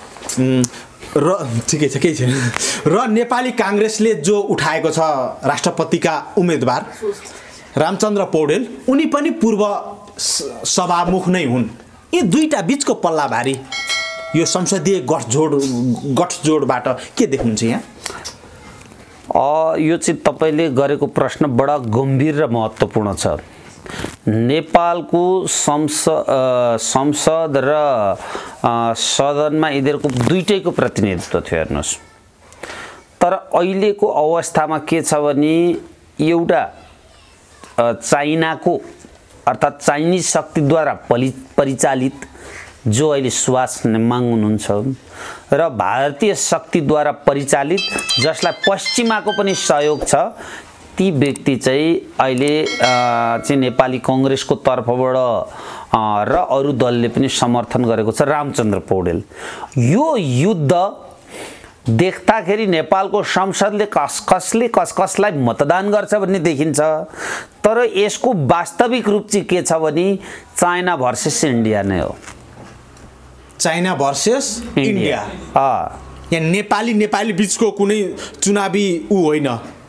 र ठिकै छ केही छैन, र नेपाली काङ्ग्रेसले जो उठाएको छ राष्ट्रपतिका उम्मेदवार रामचन्द्र पौडेल, उनी पनि पूर्व सभामुख नै हुन्। यी दुईटा बिचको पल्ला भारी यो संसदीय गठजोड गठजोडबाट के देख्नुहुन्छ यहाँ? यो चाहिँ तपाईँले गरेको प्रश्न बडा गम्भीर र महत्त्वपूर्ण छ। नेपालको संसद संसद र सदनमा यिनीहरूको दुईटैको प्रतिनिधित्व थियो हेर्नुहोस्। तर अहिलेको अवस्थामा के छ भने एउटा चाइनाको अर्थात् चाइनिज शक्तिद्वारा परिचालित जो अहिले सुभाष नेमाङ हुनुहुन्छ र भारतीय शक्तिद्वारा परिचालित जसलाई पश्चिमाको पनि सहयोग छ, ती व्यक्ति चाहिँ अहिले चाहिँ नेपाली कांग्रेसको तर्फबाट र अरू दलले पनि समर्थन गरेको छ रामचन्द्र पौडेल। यो युद्ध देख्दाखेरि नेपालको संसदले कस कसले कस कसलाई मतदान गर्छ भन्ने देखिन्छ। तर यसको वास्तविक रूप चाहिँ के छ भने चाइना भर्सेस इन्डिया नै हो। China versus India. अँ यहाँ नेपाली नेपाली बीचको कुनै चुनावी ऊ होइन।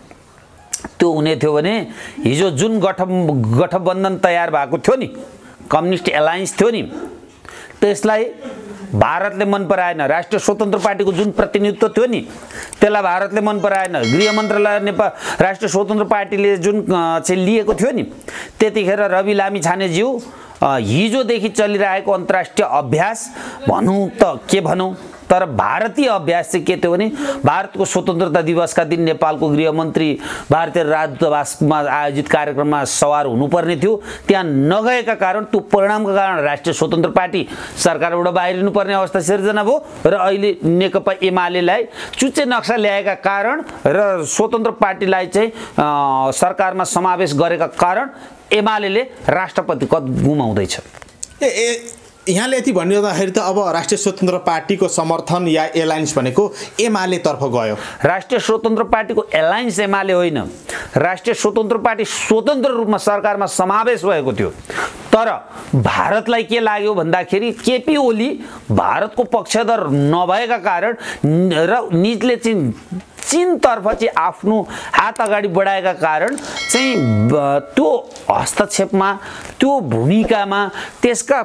त्यो हुने थियो भने हिजो जुन गठ गठबन्धन तयार भएको थियो नि, कम्युनिस्ट एलायन्स थियो नि, त्यसलाई भारतले मन पराएन। राष्ट्रिय स्वतन्त्र पार्टीको जुन प्रतिनिधित्व थियो नि, त्यसलाई भारतले मन पराएन। गृह मन्त्रालय नेपाल राष्ट्रिय स्वतन्त्र पार्टीले जुन चाहिँ लिएको थियो नि, त्यतिखेर रवि लामिछानेज्यू हिजोदेखि चलिरहेको अन्तर्राष्ट्रिय अभ्यास भनौँ त के भनौँ, तर भारतीय अभ्यास चाहिँ के थियो भने भारतको स्वतन्त्रता दिवसका दिन नेपालको गृहमन्त्री भारतीय राजदूतावासमा आयोजित कार्यक्रममा सवार हुनुपर्ने थियो। त्यहाँ नगएका कारण त्यो परिणामका कारण राष्ट्रिय स्वतन्त्र पार्टी सरकारबाट बाहिरिनु पर्ने अवस्था सिर्जना भयो र अहिले नेकपा एमालेलाई चुच्चे नक्सा ल्याएका कारण र स्वतन्त्र पार्टीलाई चाहिँ सरकारमा समावेश गरेका कारण एमालेले राष्ट्रपति पद गुमाउँदैछ। ए ए यहाँले यति भनिरहँदाखेरि त अब राष्ट्रिय स्वतन्त्र पार्टीको समर्थन या एलायन्स भनेको एमाले तर्फ गयो। राष्ट्रिय स्वतन्त्र पार्टीको एलायन्स एमाले होइन, राष्ट्रिय स्वतन्त्र पार्टी स्वतन्त्र रूपमा सरकारमा समावेश भएको थियो। तर भारतलाई के लाग्यो भन्दाखेरि केपी ओली भारतको पक्षधर नभएका कारण र निजले चाहिँ चीनतर्फ चाहिँ आफ्नो हात अगाडि बढाएका कारण चाहिँ त्यो हस्तक्षेपमा त्यो भूमिकामा त्यसका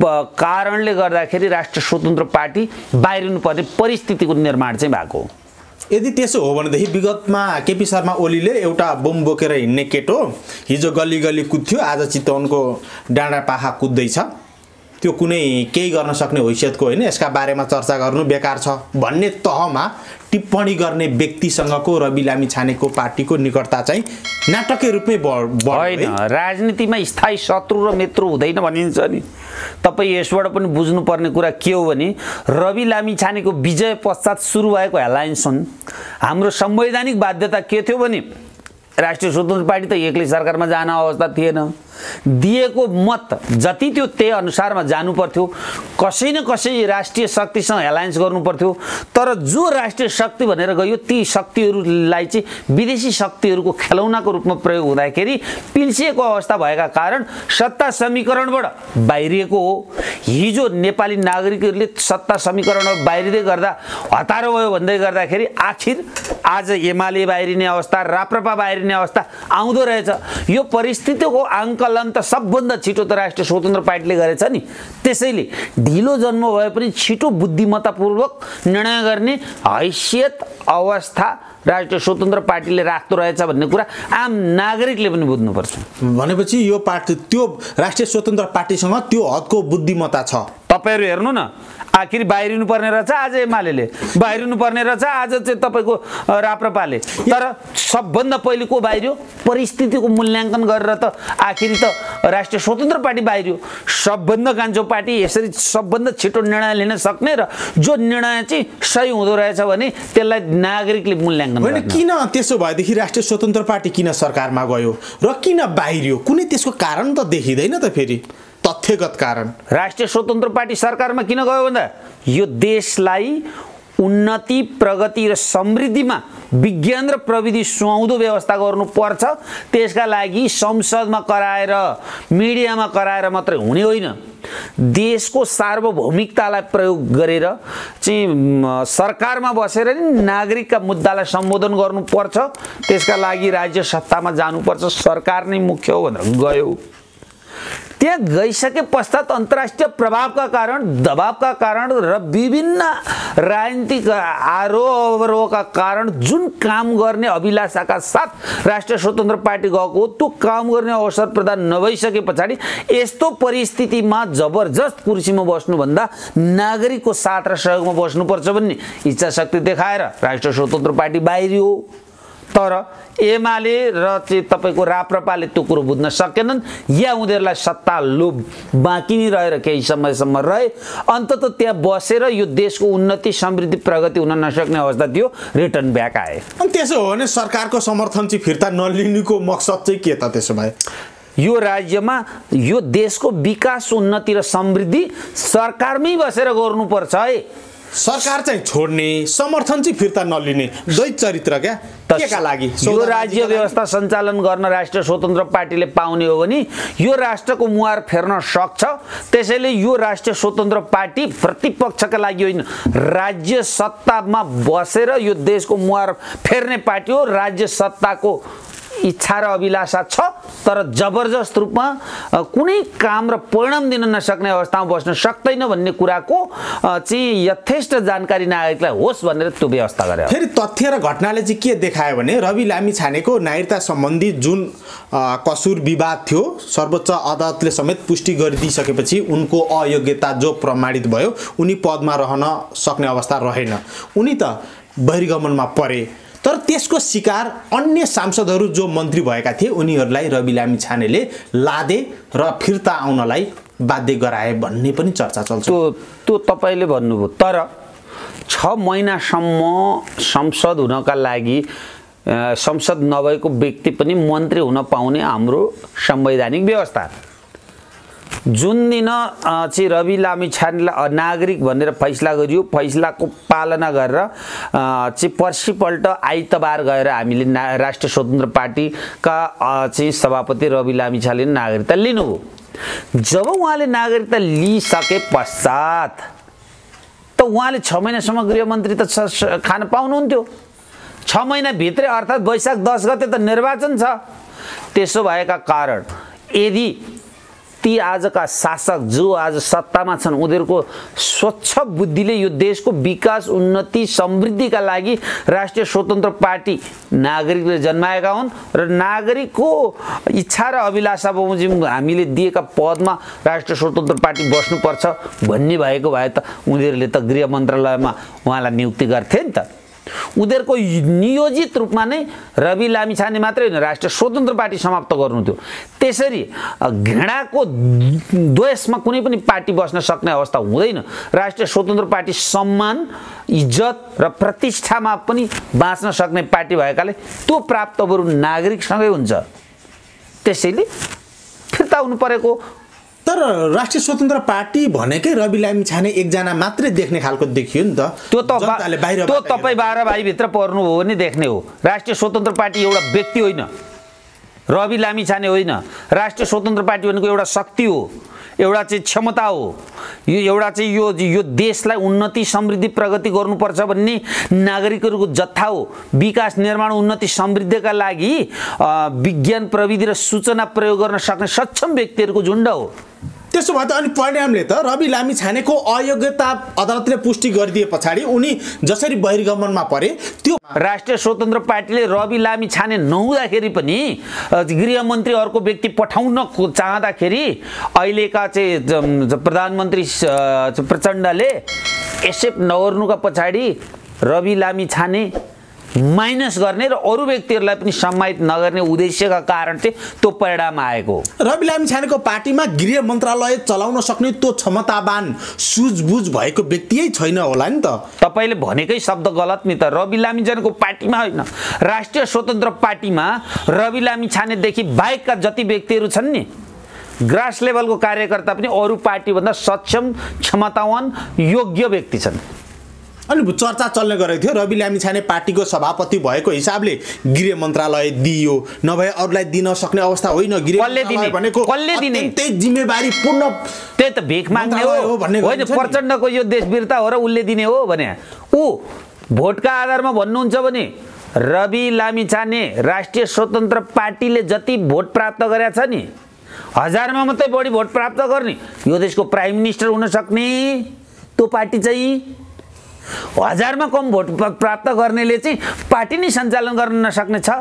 कारणले गर्दाखेरि राष्ट्रिय स्वतन्त्र पार्टी बाहिरिनुपर्ने परिस्थितिको निर्माण चाहिँ भएको हो। यदि त्यसो हो भनेदेखि विगतमा केपी शर्मा ओलीले एउटा बम बोकेर हिँड्ने केटो हिजो गल्ली गल्ली कुद्थ्यो, आज चितवनको डाँडा पाखा कुद्दैछ, त्यो कुनै केही गर्न सक्ने हैसियतको होइन, यसका बारेमा चर्चा गर्नु बेकार छ भन्ने तहमा टिप्पणी गर्ने व्यक्तिसँगको रवि लामिछानेको पार्टीको निकटता चाहिँ नाटकीय रूपमै होइन। राजनीतिमा स्थायी शत्रु र मित्र हुँदैन भनिन्छ नि। तपाईँ यसबाट पनि बुझ्नुपर्ने कुरा के हो भने रवि लामिछानेको विजय पश्चात सुरु भएको एलायन्स हुन्। हाम्रो संवैधानिक बाध्यता के थियो भने राष्ट्रिय स्वतन्त्र पार्टी त एक्लै सरकारमा जान अवस्था थिएन, दिएको मत जति थियो त्यही अनुसारमा जानु पर्थ्यो। कसै न कसै राष्ट्रिय शक्तिसँग एलायन्स गर्नु पर्थ्यो। तर जो राष्ट्रिय शक्ति भनेर गयो ती शक्तिहरूलाई चाहिँ विदेशी शक्तिहरूको खेलौनाको रूपमा प्रयोग हुँदाखेरि पिल्सिएको अवस्था भएका कारण सत्ता समीकरणबाट बाहिरिएको हो। हिजो नेपाली नागरिकहरूले सत्ता समीकरणबाट बाहिरिँदै गर्दा हतारो भयो भन्दै गर्दाखेरि आखिर आज एमाले बाहिरिने अवस्था, राप्रपा बाहिरिने अवस्था आउँदो रहेछ। यो परिस्थितिको आङ्कलन त सबभन्दा छिटो त राष्ट्रिय स्वतन्त्र पार्टीले गरेछ नि। त्यसैले ढिलो जन्म भए पनि छिटो बुद्धिमत्तापूर्वक निर्णय गर्ने हैसियत अवस्था राष्ट्रिय स्वतन्त्र पार्टीले राख्दो रहेछ भन्ने कुरा आम नागरिकले पनि बुझ्नुपर्छ। भनेपछि यो पार्टी त्यो राष्ट्रिय स्वतन्त्र पार्टीसँग त्यो हदको बुद्धिमत्ता छ। तपाईहरु हेर्नु न, आखिर बाहिरिनु पर्ने रहेछ आज एमालेले, बाहिरिनु पर्ने रहेछ आज चाहिँ तपाईको राप्रपाले। तर सबभन्दा पहिले को बाहिरियो? परिस्थितिको मूल्याङ्कन गरेर त आखिर त राष्ट्रिय स्वतन्त्र पार्टी बाहिरियो। सबभन्दा कान्छो पार्टी यसरी सबभन्दा छिटो निर्णय लिन सक्ने र जो निर्णय चाहिँ सही हुँदो रहेछ भने त्यसलाई नागरिकले मूल्याङ्कन गर्ने। होइन, किन त्यसो भएदेखि राष्ट्रिय स्वतन्त्र पार्टी किन सरकारमा गयो र किन बाहिरियो? कुनै त्यसको कारण त देखिँदैन त फेरि तथ्यगत कारण। राष्ट्रिय स्वतन्त्र पार्टी सरकारमा किन गयो भन्दा यो देशलाई उन्नति, प्रगति र समृद्धिमा विज्ञान र प्रविधि सुहाउँदो व्यवस्था गर्नुपर्छ। त्यसका लागि संसदमा कराएर मिडियामा कराएर मात्रै हुने होइन। देशको सार्वभौमिकतालाई प्रयोग गरेर चाहिँ सरकारमा बसेर नि नागरिकका मुद्दालाई सम्बोधन गर्नुपर्छ। त्यसका लागि राज्य सत्तामा जानुपर्छ, सरकार नै मुख्य हो भनेर गयो। त्यहाँ गइसके पश्चात अन्तर्राष्ट्रिय प्रभावका कारण, दबावका कारण र विभिन्न राजनीतिक आरोप अवरोहका कारण जुन काम गर्ने अभिलाषाका साथ राष्ट्रिय स्वतन्त्र पार्टी गएको, त्यो काम गर्ने अवसर प्रदान नभइसके पछाडि यस्तो परिस्थितिमा जबरजस्त कुर्सीमा बस्नुभन्दा नागरिकको साथ र सहयोगमा बस्नुपर्छ भन्ने इच्छा शक्ति देखाएर राष्ट्रिय स्वतन्त्र पार्टी बाहिरियो। तर एमाले र चाहिँ तपाईँको राप्रपाले त्यो कुरो बुझ्न सकेनन्, या उनीहरूलाई सत्ता लोभ बाँकी नै रहेर केही समयसम्म रहे। अन्तत त्यहाँ बसेर यो देशको उन्नति, समृद्धि, प्रगति हुन नसक्ने अवस्था थियो, रिटर्न ब्याक आए। अनि त्यसो हो भने सरकारको समर्थन चाहिँ फिर्ता नलिनुको मकसद चाहिँ के त त्यसो भए? यो राज्यमा यो देशको विकास, उन्नति र समृद्धि सरकारमै बसेर गर्नुपर्छ है। सरकार चाहिँ छोड्ने, समर्थन चाहिँ फिर्ता नलिने, द्वैत चरित्र क्या केका लागि? यो राज्य व्यवस्था सञ्चालन गर्न राष्ट्रिय स्वतन्त्र पार्टीले पाउने हो भने यो राष्ट्रको मुहार फेर्न सक्छ। त्यसैले यो राष्ट्रिय स्वतन्त्र पार्टी प्रतिपक्षका लागि होइन, राज्य सत्तामा बसेर यो देशको मुहार फेर्ने पार्टी हो। राज्य सत्ताको इच्छा र अभिलाषा छ, तर जबरजस्त रूपमा कुनै काम र परिणाम दिन नसक्ने अवस्थामा बस्न सक्दैन भन्ने कुराको चाहिँ यथेष्ट जानकारी नागरिकलाई होस् भनेर त्यो व्यवस्था गरे। फेरि तथ्य र घटनाले चाहिँ के देखायो भने रवि लामिछानेको नागरिकता सम्बन्धी जुन कसुर विवाद थियो, सर्वोच्च अदालतले समेत पुष्टि गरिदिइसकेपछि उनको अयोग्यता जो प्रमाणित भयो, उनी पदमा रहन सक्ने अवस्था रहेन। उनी त बहिर्गमनमा परे। तर त्यसको शिकार अन्य सांसदहरू जो मन्त्री भएका थिए उनीहरूलाई रवि लामिछानेले लादे र फिर्ता आउनलाई बाध्य गराए भन्ने पनि चर्चा चल्छ। त्यो त्यो तपाईँले भन्नुभयो। तर छ महिनासम्म संसद हुनका लागि संसद नभएको व्यक्ति पनि मन्त्री हुन पाउने हाम्रो संवैधानिक व्यवस्था। जुन दिन चाहिँ रवि लामिछानेलाई नागरिक भनेर फैसला गरियो, फैसलाको पालना गरेर चाहिँ पर्सिपल्ट आइतबार गएर हामीले ना राष्ट्रिय स्वतन्त्र पार्टीका चाहिँ सभापति रवि लामिछानेले नागरिकता लिनुभयो। जब उहाँले नागरिकता लिइसके पश्चात त उहाँले छ महिनासम्म गृहमन्त्री त खान पाउनुहुन्थ्यो। छ महिनाभित्रै अर्थात् वैशाख दस गते त निर्वाचन छ। त्यसो भएका कारण यदि ती आजका शासक जो आज सत्तामा छन् उनीहरूको स्वच्छ बुद्धिले यो देशको विकास, उन्नति, समृद्धिका लागि राष्ट्रिय स्वतन्त्र पार्टी नागरिकले जन्माएका हुन् र नागरिकको इच्छा र अभिलाषा बमोजिम हामीले दिएका पदमा राष्ट्रिय स्वतन्त्र पार्टी बस्नुपर्छ भन्ने भएको भए त उनीहरूले त गृह मन्त्रालयमा उहाँलाई नियुक्ति गर्थे नि त। उनीहरूको नियोजित रूपमा नै रवि लामिछाने मात्रै होइन, राष्ट्रिय स्वतन्त्र पार्टी समाप्त गर्नु थियो। त्यसरी घृणाको द्वेषमा कुनै पनि पार्टी बस्न सक्ने अवस्था हुँदैन। राष्ट्रिय स्वतन्त्र पार्टी सम्मान, इज्जत र प्रतिष्ठामा पनि बाँच्न सक्ने पार्टी भएकाले त्यो प्राप्त बरु नागरिकसँगै हुन्छ। त्यसैले फिर्ता हुनु परेको। तर राष्ट्रिय स्वतन्त्र पार्टी भनेकै रवि लामिछाने एकजना मात्रै देख्ने खालको देखियो नि त। त्यो त त्यो तपाईँ बाह्र भाइभित्र पर्नुभयो भने देख्ने हो। राष्ट्रिय स्वतन्त्र पार्टी एउटा व्यक्ति होइन, रवि लामिछाने होइन। राष्ट्रिय स्वतन्त्र पार्टी भनेको एउटा शक्ति हो, एउटा चाहिँ क्षमता हो। यो एउटा चाहिँ यो यो देशलाई उन्नति, समृद्धि, प्रगति गर्नुपर्छ भन्ने नागरिकहरूको जत्था हो। विकास, निर्माण, उन्नति, समृद्धिका लागि विज्ञान, प्रविधि र सूचना प्रयोग गर्न सक्ने सक्षम व्यक्तिहरूको झुन्ड हो। त्यसो भए त अनि परिणामले त रवि लामिछानेको अयोग्यता अदालतले पुष्टि गरिदिए पछाडि उनी जसरी बहिर्गमनमा परे त्यो राष्ट्रिय स्वतन्त्र पार्टीले रवि लामिछाने नहुँदाखेरि पनि गृहमन्त्री अर्को व्यक्ति पठाउन चाहँदाखेरि अहिलेका चाहिँ प्रधानमन्त्री प्रचण्डले एक्सेप्ट नगर्नुका पछाडि रवि लामिछाने माइनस गर्ने र अरू व्यक्तिहरूलाई पनि सम्मानित नगर्ने उद्देश्यका कारण चाहिँ त्यो परिणाम आएको। रवि लामिछानेको पार्टीमा गृह मन्त्रालय चलाउन सक्ने त्यो क्षमतावान, सुझबुझ भएको व्यक्ति छैन होला नि त। तपाईँले भनेकै शब्द गलत नि त। रवि लामिछानेको पार्टीमा होइन, राष्ट्रिय स्वतन्त्र पार्टीमा रवि लामिछानेदेखि बाहेकका जति व्यक्तिहरू छन् नि, ग्रास लेभलको कार्यकर्ता पनि अरू पार्टीभन्दा सक्षम, क्षमतावान, योग्य व्यक्ति छन्। अनि चर्चा चल्ने गरेको थियो रवि लामिछाने पार्टीको सभापति भएको हिसाबले गृह मन्त्रालय दियो, नभए अरूलाई दिन सक्ने अवस्था होइन। गृह मन्त्रालय भनेको अत्यन्तै जिम्मेवारी पूर्ण, त्यही त भिख माग्ने हो भन्ने होइन। प्रचण्डको यो देशवीरता हो र उसले दिने हो भने ऊ भोटका आधारमा भन्नुहुन्छ भने रवि लामिछाने राष्ट्रिय स्वतन्त्र पार्टीले जति भोट प्राप्त गरेका छ नि हजारमा मात्रै बढी भोट प्राप्त गर्ने यो देशको प्राइम मिनिस्टर हुन सक्ने त्यो पार्टी चाहिँ हजारमा कम भोट प्राप्त गर्नेले चाहिँ पार्टी नै सञ्चालन गर्न नसक्ने छ।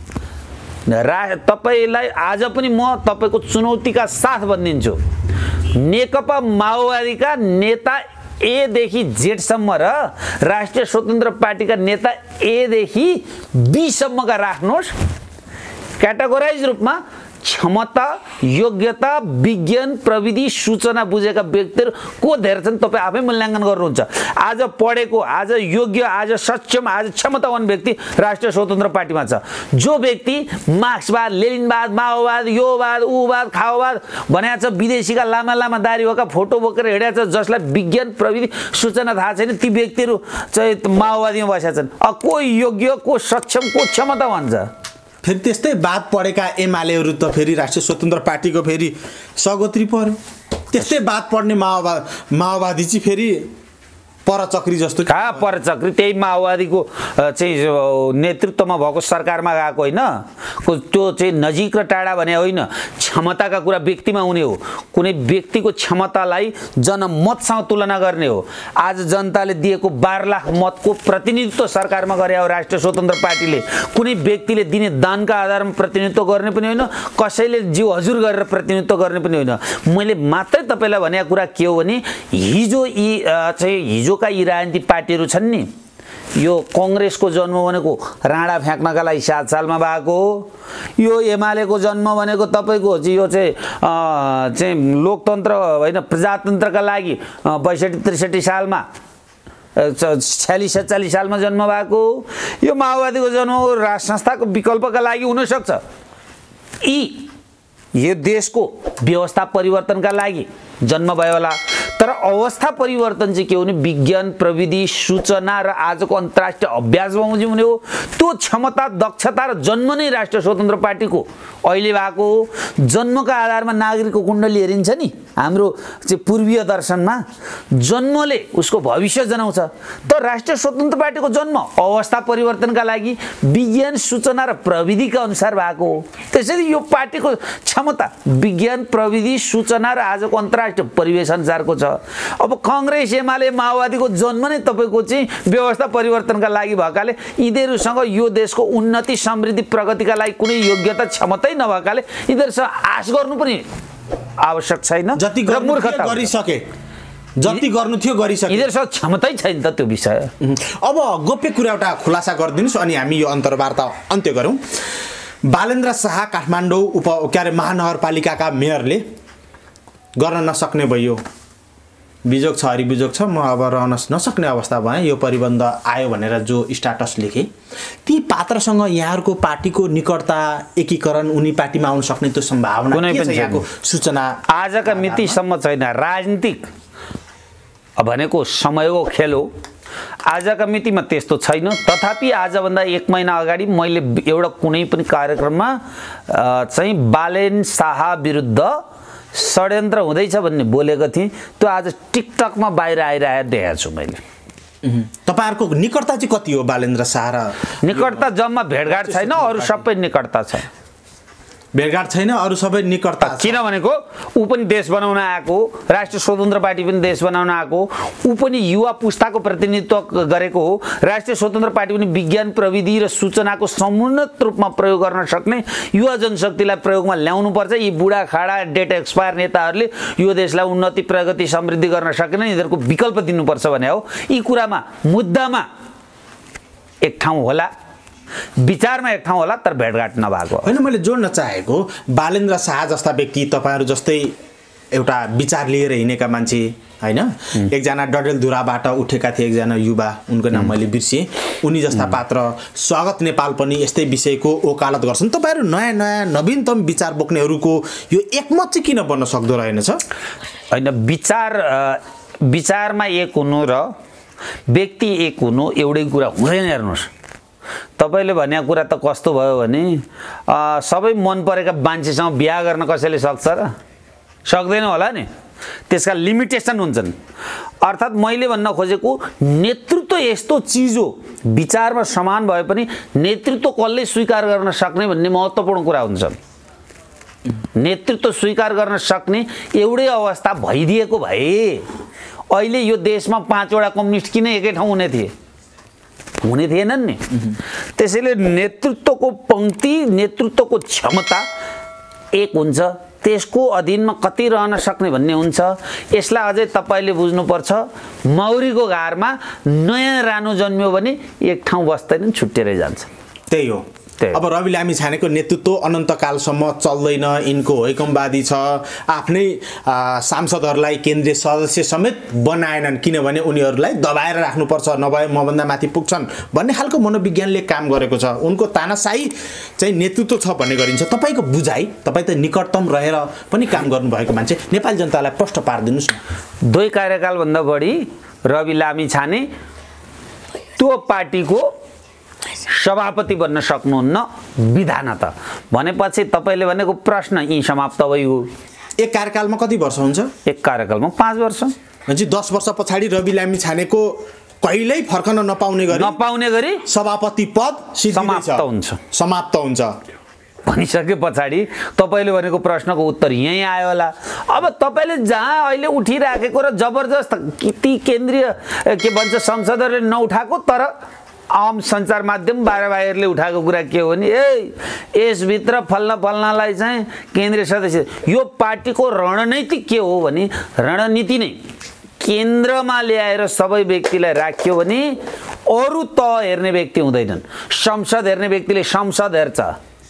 रा तपाईँलाई आज पनि म तपाईँको चुनौतीका साथ भनिदिन्छु, नेकपा माओवादीका नेता एदेखि जेडसम्म र राष्ट्रिय स्वतन्त्र पार्टीका नेता एदेखि बीसम्मका राख्नुहोस्, क्याटेगोराइज रूपमा क्षमता, योग्यता, विज्ञान, प्रविधि, सूचना बुझेका व्यक्तिहरू को धेरै छन् तपाईँ आफै मूल्याङ्कन गर्नुहुन्छ। आज पढेको, आज योग्य, आज सक्षम, आज क्षमतावान व्यक्ति राष्ट्रिय स्वतन्त्र पार्टीमा छ। जो व्यक्ति मार्क्सवाद, लेनिनवाद, माओवाद, योवाद, उवाद, खाओवाद भनेको छ, विदेशीका लामा लामा दारी भएका फोटो बोकेर हिँडेको छ, जसलाई विज्ञान, प्रविधि, सूचना थाहा छैन, ती व्यक्तिहरू चाहिँ माओवादीमा बसेका छन्। अब को योग्य, को सक्षम, को क्षमतावान छ? फेरि त्यस्तै बात पढेका एमालेहरू त फेरि राष्ट्रिय स्वतन्त्र पार्टीको फेरि सगोत्री पर्यो। त्यस्तै बात पढ्ने माओवाद माओवादी चाहिँ फेरि परचक्री जस्तो कहाँ परचक्री, त्यही माओवादीको चाहिँ नेतृत्वमा भएको सरकारमा गएको होइन, त्यो चाहिँ नजिक र टाढा भने होइन, क्षमताका कुरा व्यक्तिमा हुने हो। कुनै व्यक्तिको क्षमतालाई जनमतसँग तुलना गर्ने हो। आज जनताले दिएको बाह्र लाख मतको प्रतिनिधित्व सरकारमा गरे हो राष्ट्रिय स्वतन्त्र पार्टीले। कुनै व्यक्तिले दिने दानका आधारमा प्रतिनिधित्व गर्ने पनि होइन, कसैले जिउ हजुर गरेर प्रतिनिधित्व गर्ने पनि होइन। मैले मात्रै तपाईँलाई भनेको कुरा के हो भने हिजो यी चाहिँ हिजो का यी राजनीतिक पार्टीहरू छन् नि, यो कङ्ग्रेसको जन्म भनेको राणा फ्याँक्नका लागि सात सालमा भएको हो। यो एमालेको जन्म भनेको तपाईँको यो चाहिँ चाहिँ लोकतन्त्र होइन प्रजातन्त्रका लागि बैसठी त्रिसठी सालमा छ्यालिस सत्तालिस सालमा जन्म भएको हो। यो माओवादीको जन्म राज संस्थाको विकल्पका लागि हुनसक्छ। यी यो देशको व्यवस्था परिवर्तनका लागि जन्म भयो होला, तर अवस्था परिवर्तन चाहिँ के हो भने विज्ञान, प्रविधि, सूचना र आजको अन्तर्राष्ट्रिय अभ्यास बमोजिम हुने हो। त्यो क्षमता, दक्षता र जन्म नै राष्ट्रिय स्वतन्त्र पार्टीको अहिले भएको हो। जन्मका आधारमा नागरिकको कुण्डली हेरिन्छ नि, हाम्रो चाहिँ पूर्वीय दर्शनमा जन्मले उसको भविष्य जनाउँछ। तर राष्ट्रिय स्वतन्त्र पार्टीको जन्म अवस्था परिवर्तनका लागि विज्ञान, सूचना र प्रविधिका अनुसार भएको हो। त्यसैले यो पार्टीको क्षमता विज्ञान, प्रविधि, सूचना र आजको अन्तर्राष्ट्रिय परिवेश अनुसारको छ। अब कांग्रेस, एमाले, माओवादीको जन्म नै तपाईको चाहिँ व्यवस्था परिवर्तनका लागि भएकाले यिनीहरूसँग यो देशको उन्नति, समृद्धि, प्रगतिका लागि कुनै योग्यता, क्षमतै नभएकाले यिनीहरूसँग आश गर्नु पनि आवश्यक छैन। जति मूर्खता गरिसके, जति गर्नु थियो गरिसके, यिनीहरूसँग क्षमतै छैन त त्यो विषय। अब गोप्य कुरा एउटा खुलासा गरिदिनुस् अनि हामी यो अन्तर्वार्ता अन्त्य गरौँ। बालेन्द्र शाह काठमाडौँ उप के अरे महानगरपालिकाका मेयरले गर्न नसक्ने भयो, बिजोग छ हरिबिजोग छ, म अब रहन नसक्ने अवस्था भएँ, यो परिबन्ध आयो भनेर जो स्ट्याटस लेखे, ती पात्रसँग यहाँहरूको पार्टीको निकटता, एकीकरण, उनी पार्टीमा आउन सक्ने त्यो सम्भावना के छ? यहाँको सूचना आजका मितिसम्म छैन। राजनीतिक भनेको समयको खेल हो। आजका मितिमा त्यस्तो छैन। तथापि आजभन्दा एक महिना अगाडि मैले एउटा कुनै पनि कार्यक्रममा चाहिँ बालेन शाह विरुद्ध षड्यन्त्र हुँदैछ भन्ने बोलेको थिएँ। त्यो आज टिकटकमा बाहिर आइरहेको देखेको छु मैले। तपाईँहरूको निकटता चाहिँ कति हो बालेन्द्र शाह र? निकटता जम्मा भेटघाट छैन, अरू सबै निकटता छ। भेटघाट छैन, अरू सबै निकटता। किन भनेको ऊ पनि देश बनाउन आएको, राष्ट्रिय स्वतन्त्र पार्टी पनि देश बनाउन आएको, ऊ पनि युवा पुस्ताको प्रतिनिधित्व गरेको हो। राष्ट्रिय स्वतन्त्र पार्टी पनि विज्ञान, प्रविधि र सूचनाको समुन्नत रूपमा प्रयोग गर्न सक्ने युवा जनशक्तिलाई प्रयोगमा ल्याउनुपर्छ। यी बुढा खाडा डेट एक्सपायर नेताहरूले यो देशलाई उन्नति, प्रगति, समृद्धि गर्न सकेन, यिनीहरूको विकल्प दिनुपर्छ भने हो। यी कुरामा मुद्दामा एक ठाउँ होला, विचारमा एक ठाउँ होला, तर भेटघाट नभएको होइन। मैले जोड्न चाहेको बालेन्द्र शाह जस्ता व्यक्ति, तपाईँहरू जस्तै एउटा विचार लिएर हिँडेका मान्छे होइन, एकजना डडेलधुराबाट उठेका थिए एकजना युवा, उनको नाम मैले बिर्सेँ, उनी जस्ता पात्र स्वागत नेपाल पनि यस्तै विषयको ओकालत गर्छन्। तपाईँहरू नयाँ नयाँ नवीनतम विचार बोक्नेहरूको यो एकमत चाहिँ किन बन्न सक्दो रहेनछ? होइन, विचार विचारमा एक हुनु र व्यक्ति एक हुनु एउटै कुरा हुँदैन। हेर्नुहोस्, तपाईले भनेको कुरा त कस्तो भयो भने सबै मन परेका मान्छेसँग बिहा गर्न कसैले सक्छ र? सक्दैन होला नि। त्यसका लिमिटेसन हुन्छन्। अर्थात् मैले भन्न खोजेको नेतृत्व यस्तो चिज हो, विचारमा समान भए पनि नेतृत्व कसले स्वीकार गर्न सक्ने भन्ने महत्त्वपूर्ण कुरा हुन्छ। नेतृत्व स्वीकार गर्न सक्ने एउटै अवस्था भइदिएको भए अहिले यो देशमा पाँचवटा कम्युनिस्ट किन एकै ठाउँ हुने थिए हुने थिएनन् नि। त्यसैले नेतृत्वको पङ्क्ति नेतृत्वको क्षमता एक हुन्छ, त्यसको अधीनमा कति रहन सक्ने भन्ने हुन्छ। यसलाई अझै तपाईँले बुझ्नुपर्छ, मौरीको घारमा नयाँ रानो जन्मियो भने एक ठाउँ बस्दैनन्, छुट्टिएरै जान्छ। त्यही हो। अब रवि लामिछानेको नेतृत्व अनन्तकालसम्म चल्दैन, यिनको हैकमवादी छ, आफ्नै सांसदहरूलाई केन्द्रीय सदस्य समेत बनाएनन् किनभने उनीहरूलाई दबाएर राख्नुपर्छ, नभए मभन्दा माथि पुग्छन् भन्ने खालको मनोविज्ञानले काम गरेको छ। उनको तानाशाही चाहिँ नेतृत्व छ भन्ने गरिन्छ। तपाईँको बुझाइ, तपाईँ त निकटतम रहेर पनि काम गर्नुभएको मान्छे, नेपाली जनतालाई प्रश्न पारिदिनुहोस् न। दुई कार्यकालभन्दा बढी रवि लामिछाने त्यो पार्टीको सभापति बन्न सक्नुहुन्न विधानत भनेपछि तपाईँले भनेको प्रश्न यी समाप्त भयो। एक कार्यकालमा कति वर्ष हुन्छ? एक कार्यकालमा पाँच वर्ष। भनेपछि दस वर्ष पछाडि रवि लामिछानेको कहिल्यै फर्कन नपाउने गरी नपाउने गरी सभापति पद समाप्त हुन्छ समाप्त हुन्छ भनिसके पछाडि तपाईँले भनेको प्रश्नको उत्तर यहीँ आयो होला। अब तपाईँले जहाँ अहिले उठिराखेको र जबरजस्त ती केन्द्रीय के भन्छ संसदहरूले नउठाएको तर आम सञ्चार माध्यम बाह्रभाइहरूले उठाएको कुरा के हो भने ए यसभित्र फल्न फल्नलाई चाहिँ केन्द्रीय सदस्य, यो पार्टीको रणनीति के हो भने रणनीति नै केन्द्रमा ल्याएर सबै व्यक्तिलाई राख्यो भने अरू तह हेर्ने व्यक्ति हुँदैनन्। संसद हेर्ने व्यक्तिले संसद हेर्छ,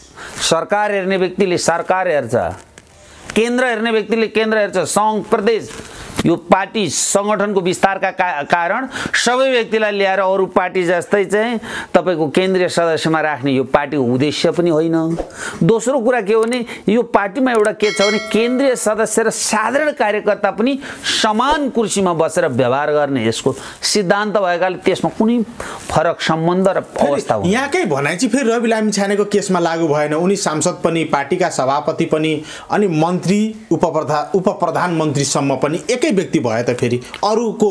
सरकार हेर्ने व्यक्तिले सरकार हेर्छ, केन्द्र हेर्ने व्यक्तिले केन्द्र हेर्छ, सङ्घ प्रदेश। यो पार्टी सङ्गठनको विस्तारका का, कारण सबै व्यक्तिलाई ल्याएर अरू पार्टी जस्तै चाहिँ तपाईँको केन्द्रीय सदस्यमा राख्ने यो पार्टीको उद्देश्य पनि होइन। दोस्रो कुरा के हो भने यो पार्टीमा एउटा के छ भने केन्द्रीय सदस्य र साधारण कार्यकर्ता पनि समान कुर्सीमा बसेर व्यवहार गर्ने यसको सिद्धान्त भएकाले त्यसमा कुनै फरक सम्बन्ध र अवस्था हुँदैन। यहाँकै भनाइ चाहिँ फेरि रवि लामिछानेको केसमा लागू भएन। उनी सांसद पनि, पार्टीका सभापति पनि, अनि मन्त्री उपप्रधान उपप्रधानमन्त्रीसम्म पनि एकै व्यक्ति भयो त फेरि अरूको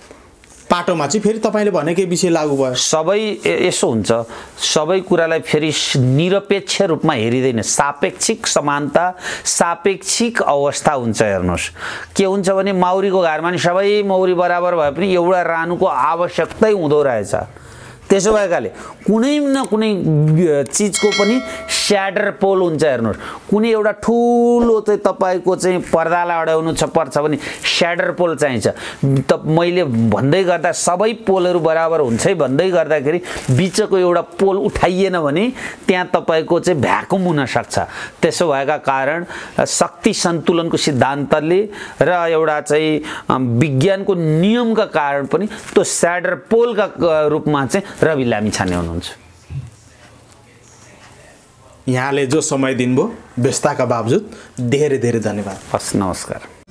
पाटोमा चाहिँ फेरि तपाईँले भनेकै विषय लागू भयो। सबै यसो हुन्छ, सबै कुरालाई फेरि निरपेक्ष रूपमा हेरिँदैन, सापेक्षिक समानता सापेक्षिक अवस्था हुन्छ। हेर्नुहोस् के हुन्छ भने मौरीको घरमा नि सबै मौरी बराबर भए पनि एउटा रानुको आवश्यकतै हुँदो रहेछ। त्यसो भएकाले कुनै न कुनै चिजको पनि स्याडर पोल हुन्छ। हेर्नुहोस् कुनै एउटा ठुलो चाहिँ तपाईँको चाहिँ पर्दालाई अड्याउनु छ पर्छ भने स्याडर पोल चाहिन्छ। त मैले भन्दै गर्दा सबै पोलहरू बराबर हुन्छ है भन्दै गर्दाखेरि बिचको एउटा पोल उठाइएन भने त्यहाँ तपाईँको चाहिँ भ्याकुम हुन सक्छ। त्यसो भएका कारण शक्ति सन्तुलनको सिद्धान्तले र एउटा चाहिँ विज्ञानको नियमका कारण पनि त्यो स्याडर पोलका रूपमा चाहिँ रवि लामिछाने हुनुहुन्छ। यहाँले जो समय दिनुभयो व्यस्तताका बावजुद धेरै धेरै धन्यवाद। हस्, नमस्कार।